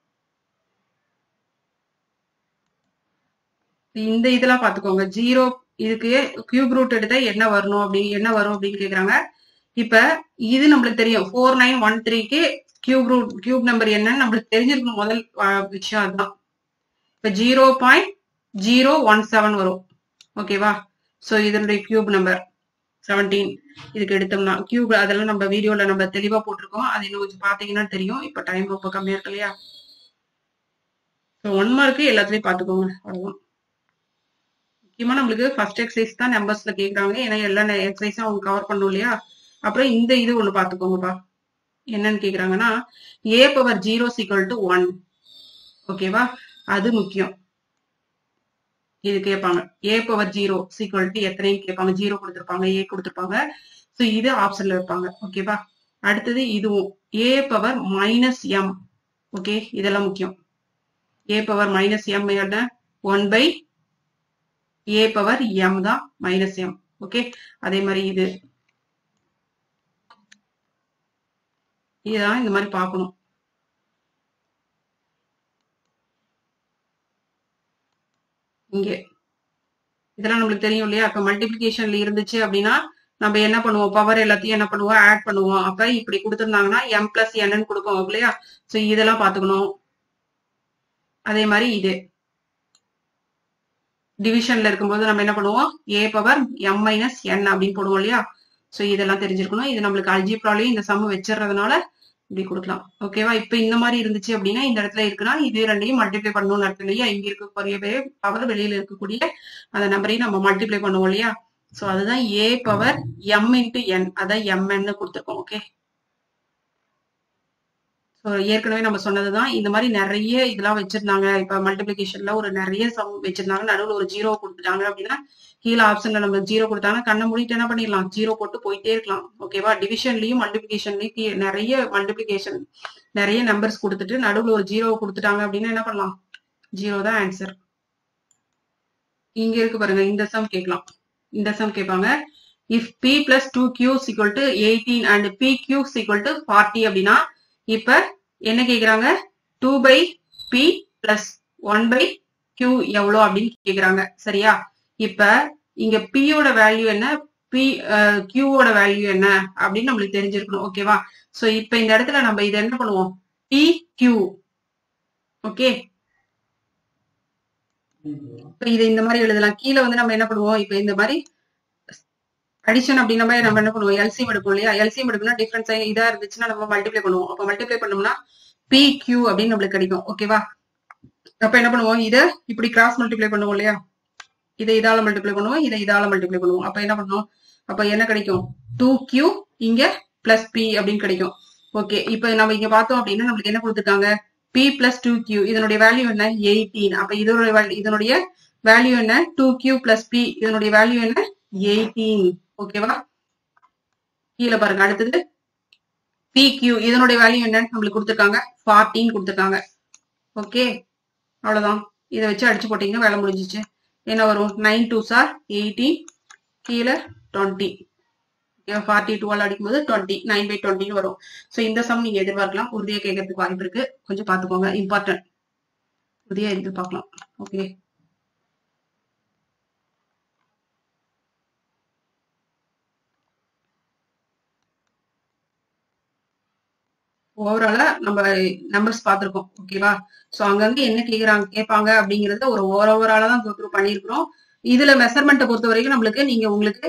இந்த இதெல்லாம் பாத்துக்கோங்க. ஜீரோ இதுக்கு கியூப் ரூட் எடுத்தா என்ன வரணும் அப்படி என்ன வரும் அப்படின்னு கேக்குறாங்க. இப்ப இது நம்மளுக்கு தெரியும். ஃபோர் நைன் ஒன் த்ரீக்கு கியூப் ரூட் கியூப் நம்பர் என்னன்னு நம்மளுக்கு தெரிஞ்சிருக்கணும். முதல் விஷயம் அதுதான். இப்ப zero point zero one seven வரும். ஓகேவா? சோ இதனுடைய கியூப் நம்பர் செவன்டீன் இதுக்கு எடுத்தோம்னா கியூப் அதெல்லாம் நம்ம வீடியோல நம்ம தெளிவா போட்டிருக்கோம். அது இன்னும் கொஞ்சம் பாத்தீங்கன்னா தெரியும். இப்ப டைம் ரொம்ப கம்மியா இருக்கு இல்லையா? ஒன் மார்க்கு எல்லாத்துலயும் பாத்துக்கோங்க. அவ்வளவுதான். முக்கியமா நம்மளுக்கு ஃபர்ஸ்ட் எக்ஸசைஸ் தான் நம்பர்ஸ்ல கேக்குறாங்க. ஏன்னா எல்லா எக்ஸசைஸும் அவங்க கவர் பண்ணும் இல்லையா? அப்புறம் இந்த இது ஒண்ணு பாத்துக்கோங்கப்பா. என்னன்னு கேக்குறாங்கன்னா a power zero equal to one. ஓகேவா? அது முக்கியம். இது கேட்பாங்க. A power zero equal to எத்தனைன்னு கேட்பாங்க. ஜீரோ கொடுத்துருப்பாங்க, ஏ கொடுத்துருப்பாங்க. ஸோ இது ஆப்ஷன்ல வைப்பாங்க. ஓகேவா? அடுத்தது இதுவும் a power minus M. Okay, இதெல்லாம் முக்கியம். ஏ பவர் மைனஸ் எம் என்ன? One by a power M தான் மைனஸ் எம். ஓகே, அதே மாதிரி இது இதுதான் இந்த மாதிரி பார்க்கணும். இங்கே இதெல்லாம் நம்மளுக்கு தெரியும் இல்லையா? அப்ப மல்டிபிளிகேஷன்ல இருந்துச்சு அப்படின்னா நம்ம என்ன பண்ணுவோம்? பவர் எல்லாத்தையும் என்ன பண்ணுவோம்? ஆட் பண்ணுவோம். அப்ப இப்படி கொடுத்துருந்தாங்கன்னா எம் பிளஸ் என்னன்னு கொடுப்போம் இல்லையா? சோ இதெல்லாம் பாத்துக்கணும். அதே மாதிரி இது டிவிஷன்ல இருக்கும்போது நம்ம என்ன பண்ணுவோம்? A power M minus N அப்படின்னு போடுவோம் இல்லையா? சோ இதெல்லாம் தெரிஞ்சிருக்கணும். இது நம்மளுக்கு அல்ஜிப்ராலையும் இந்த சம் வச்சிடறதுனால இப்படி கொடுக்கலாம். ஓகேவா? இப்ப இந்த மாதிரி இருந்துச்சு அப்படின்னா இந்த இடத்துல இருக்குன்னா இது ரெண்டையும் மல்டிப்ளை பண்ணணும்னு அர்த்தம் இல்லையா? இங்க இருக்கக்கூடிய பவர் வெளியில இருக்கக்கூடிய அந்த நம்பரையும் நம்ம மல்டிப்ளை பண்ணுவோம் இல்லையா? சோ அதுதான் a power M into N. அதான் எம்என்னு கொடுத்துருக்கோம். ஓகே, ஸோ ஏற்கனவே நம்ம சொன்னதுதான். இந்த மாதிரி நிறைய இதெல்லாம் வச்சிருந்தாங்க. இப்ப மல்டிபிளிகேஷன்ல ஒரு நிறைய சம் வச்சிருந்தாங்க. நடுவில் ஒரு ஜீரோ கொடுத்துட்டாங்க அப்படின்னா கீழே ஆப்ஷன்ல நம்ம ஜீரோ கொடுத்தாங்கன்னா கண்ணை மூடிட்டு என்ன பண்ணிடலாம்? ஜீரோ போட்டு போயிட்டே இருக்கலாம். ஓகேவா? டிவிஷன்லயும் மல்டிபிளிகேஷன்லயும் நிறைய மல்டிபிளிகேஷன் நிறைய நம்பர்ஸ் கொடுத்துட்டு நடுவில் ஒரு ஜீரோ கொடுத்துட்டாங்க அப்படின்னா என்ன பண்ணலாம்? ஜீரோ தான் ஆன்சர். இங்க இருக்கு பாருங்க, இந்த சம் கேட்கலாம். இந்த சம் கேட்பாங்க. If p plus two q equal to eighteen and p q equal to forty அப்படின்னா இப்ப என்ன கேக்குறாங்க? Two by p plus one by q எவ்வளோ அப்படின்னு கேக்குறாங்க. சரியா? இப்ப இங்க பி யோட வேல்யூ என்ன, பி கியூவோட வேல்யூ என்ன அப்படின்னு நம்மளுக்கு தெரிஞ்சிருக்கணும். ஓகேவா? சோ இப்ப இந்த இடத்துல நம்ம இதை என்ன பண்ணுவோம்? B Q. ஓகே, இப்ப இதை இந்த மாதிரி எழுதலாம். கீழே வந்து நம்ம என்ன பண்ணுவோம்? இப்ப இந்த மாதிரி அடிஷன் அப்படின்ற மாதிரி நம்ம என்ன பண்ணுவோம்? எல்சிஎம் எடுப்போம் இல்லையா? எல்சிஎம் எடுக்கணும்னா டிஃபரன்ஸ் இதா இருந்துச்சுன்னா நம்ம மல்டிப்ளை பண்ணுவோம். அப்ப மல்டிப்ளை பண்ணோம்னா பி கியூ அப்படின்னு நம்மளுக்கு கிடைக்கும். ஓகேவா? அப்ப என்ன பண்ணுவோம்? இதை இப்படி கிராஸ் மல்டிப்ளை பண்ணுவோம் இல்லையா? இதை இதால மல்டிப்ளை பண்ணுவோம், இதை இதால மல்டிப்ளை பண்ணுவோம். அப்ப என்ன பண்ணுவோம்? அப்ப என்ன கிடைக்கும்? டூ கியூ இங்க பிளஸ் பி அப்படின்னு கிடைக்கும். ஓகே, இப்ப நம்ம இங்க பார்த்தோம் அப்படின்னா நம்மளுக்கு என்ன கொடுத்துருக்காங்க? P plus two q. இதனுடைய வேல்யூ என்ன? எயிட்டீன். அப்ப இதனுடைய இதனுடைய வேல்யூ என்ன? Two q plus p. இதனுடைய வேல்யூ என்ன? எயிட்டீன். ஓகேவா? கீழே பாருங்க. அடுத்தது பி கியூ. இதனுடைய வேல்யூ என்னன்னு நம்மளுக்கு கொடுத்துருக்காங்க? ஃபார்ட்டின் கொடுத்துருக்காங்க. ஓகே, அவ்வளவுதான். இதை வச்சு அடிச்சு போட்டீங்கன்னா வேலை முடிஞ்சிச்சு. என்ன வரும்? நைன் டூ சார் எயிட்டீன், கீழே டுவெண்ட்டி. ஃபார்ட்டி டூவால் அடிக்கும்போது டுவெண்ட்டி, நைன் பை டுவெண்ட்டின்னு வரும். ஸோ இந்த சம் நீங்க எதிர்பார்க்கலாம். உறுதியா கேட்கறதுக்கு வாய்ப்பு இருக்கு. கொஞ்சம் பார்த்துக்கோங்க, இம்பார்ட்டன்ட். உறுதியா எதிர்பார்க்கலாம். ஓகே, ஓவராலா நம்ம நம்பர்ஸ் பார்த்திருக்கோம். ஓகேவா? சோ அங்கங்க என்ன கேக்குறாங்க கேட்பாங்க அப்படிங்கறத ஒரு ஓவராலா தான் கோ த்ரூ பண்ணிருக்கிறோம். இதுல மெஷர்மெண்ட்டை பொறுத்த வரைக்கும் நம்மளுக்கு நீங்க உங்களுக்கு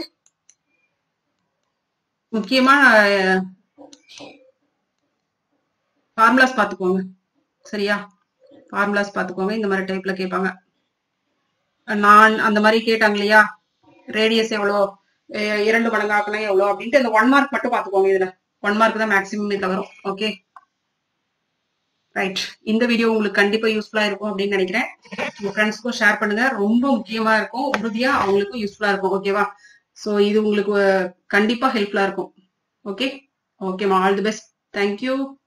முக்கியமா ஃபார்முலாஸ் பாத்துக்கோங்க. சரியா? ஃபார்முலாஸ் பாத்துக்கோங்க. இந்த மாதிரி டைப்ல கேட்பாங்க. நான் அந்த மாதிரி கேட்டாங்க இல்லையா? ரேடியஸ் எவ்வளோ, இரண்டு மடங்கு ஆக்கினா எவ்வளோ அப்படின்ட்டு இந்த ஒன் மார்க் மட்டும் பாத்துக்கோங்க. இதுல ஒன் மார்க் தான் மேக்ஸிமம் இதுல வரும். Okay, right. இந்த வீடியோ உங்களுக்கு கண்டிப்பா யூஸ்ஃபுல்லா இருக்கும் அப்படின்னு நினைக்கிறேன். உங்க ஃப்ரெண்ட்ஸ்க்கும் ஷேர் பண்ணுங்க. ரொம்ப முக்கியமா இருக்கும். உறுதியா அவங்களுக்கும் யூஸ்ஃபுல்லா இருக்கும். ஓகேவா? சோ இது உங்களுக்கு கண்டிப்பா ஹெல்ப்ஃபுல்லா இருக்கும். ஓகே, ஓகேமா. All the best. தேங்க்யூ.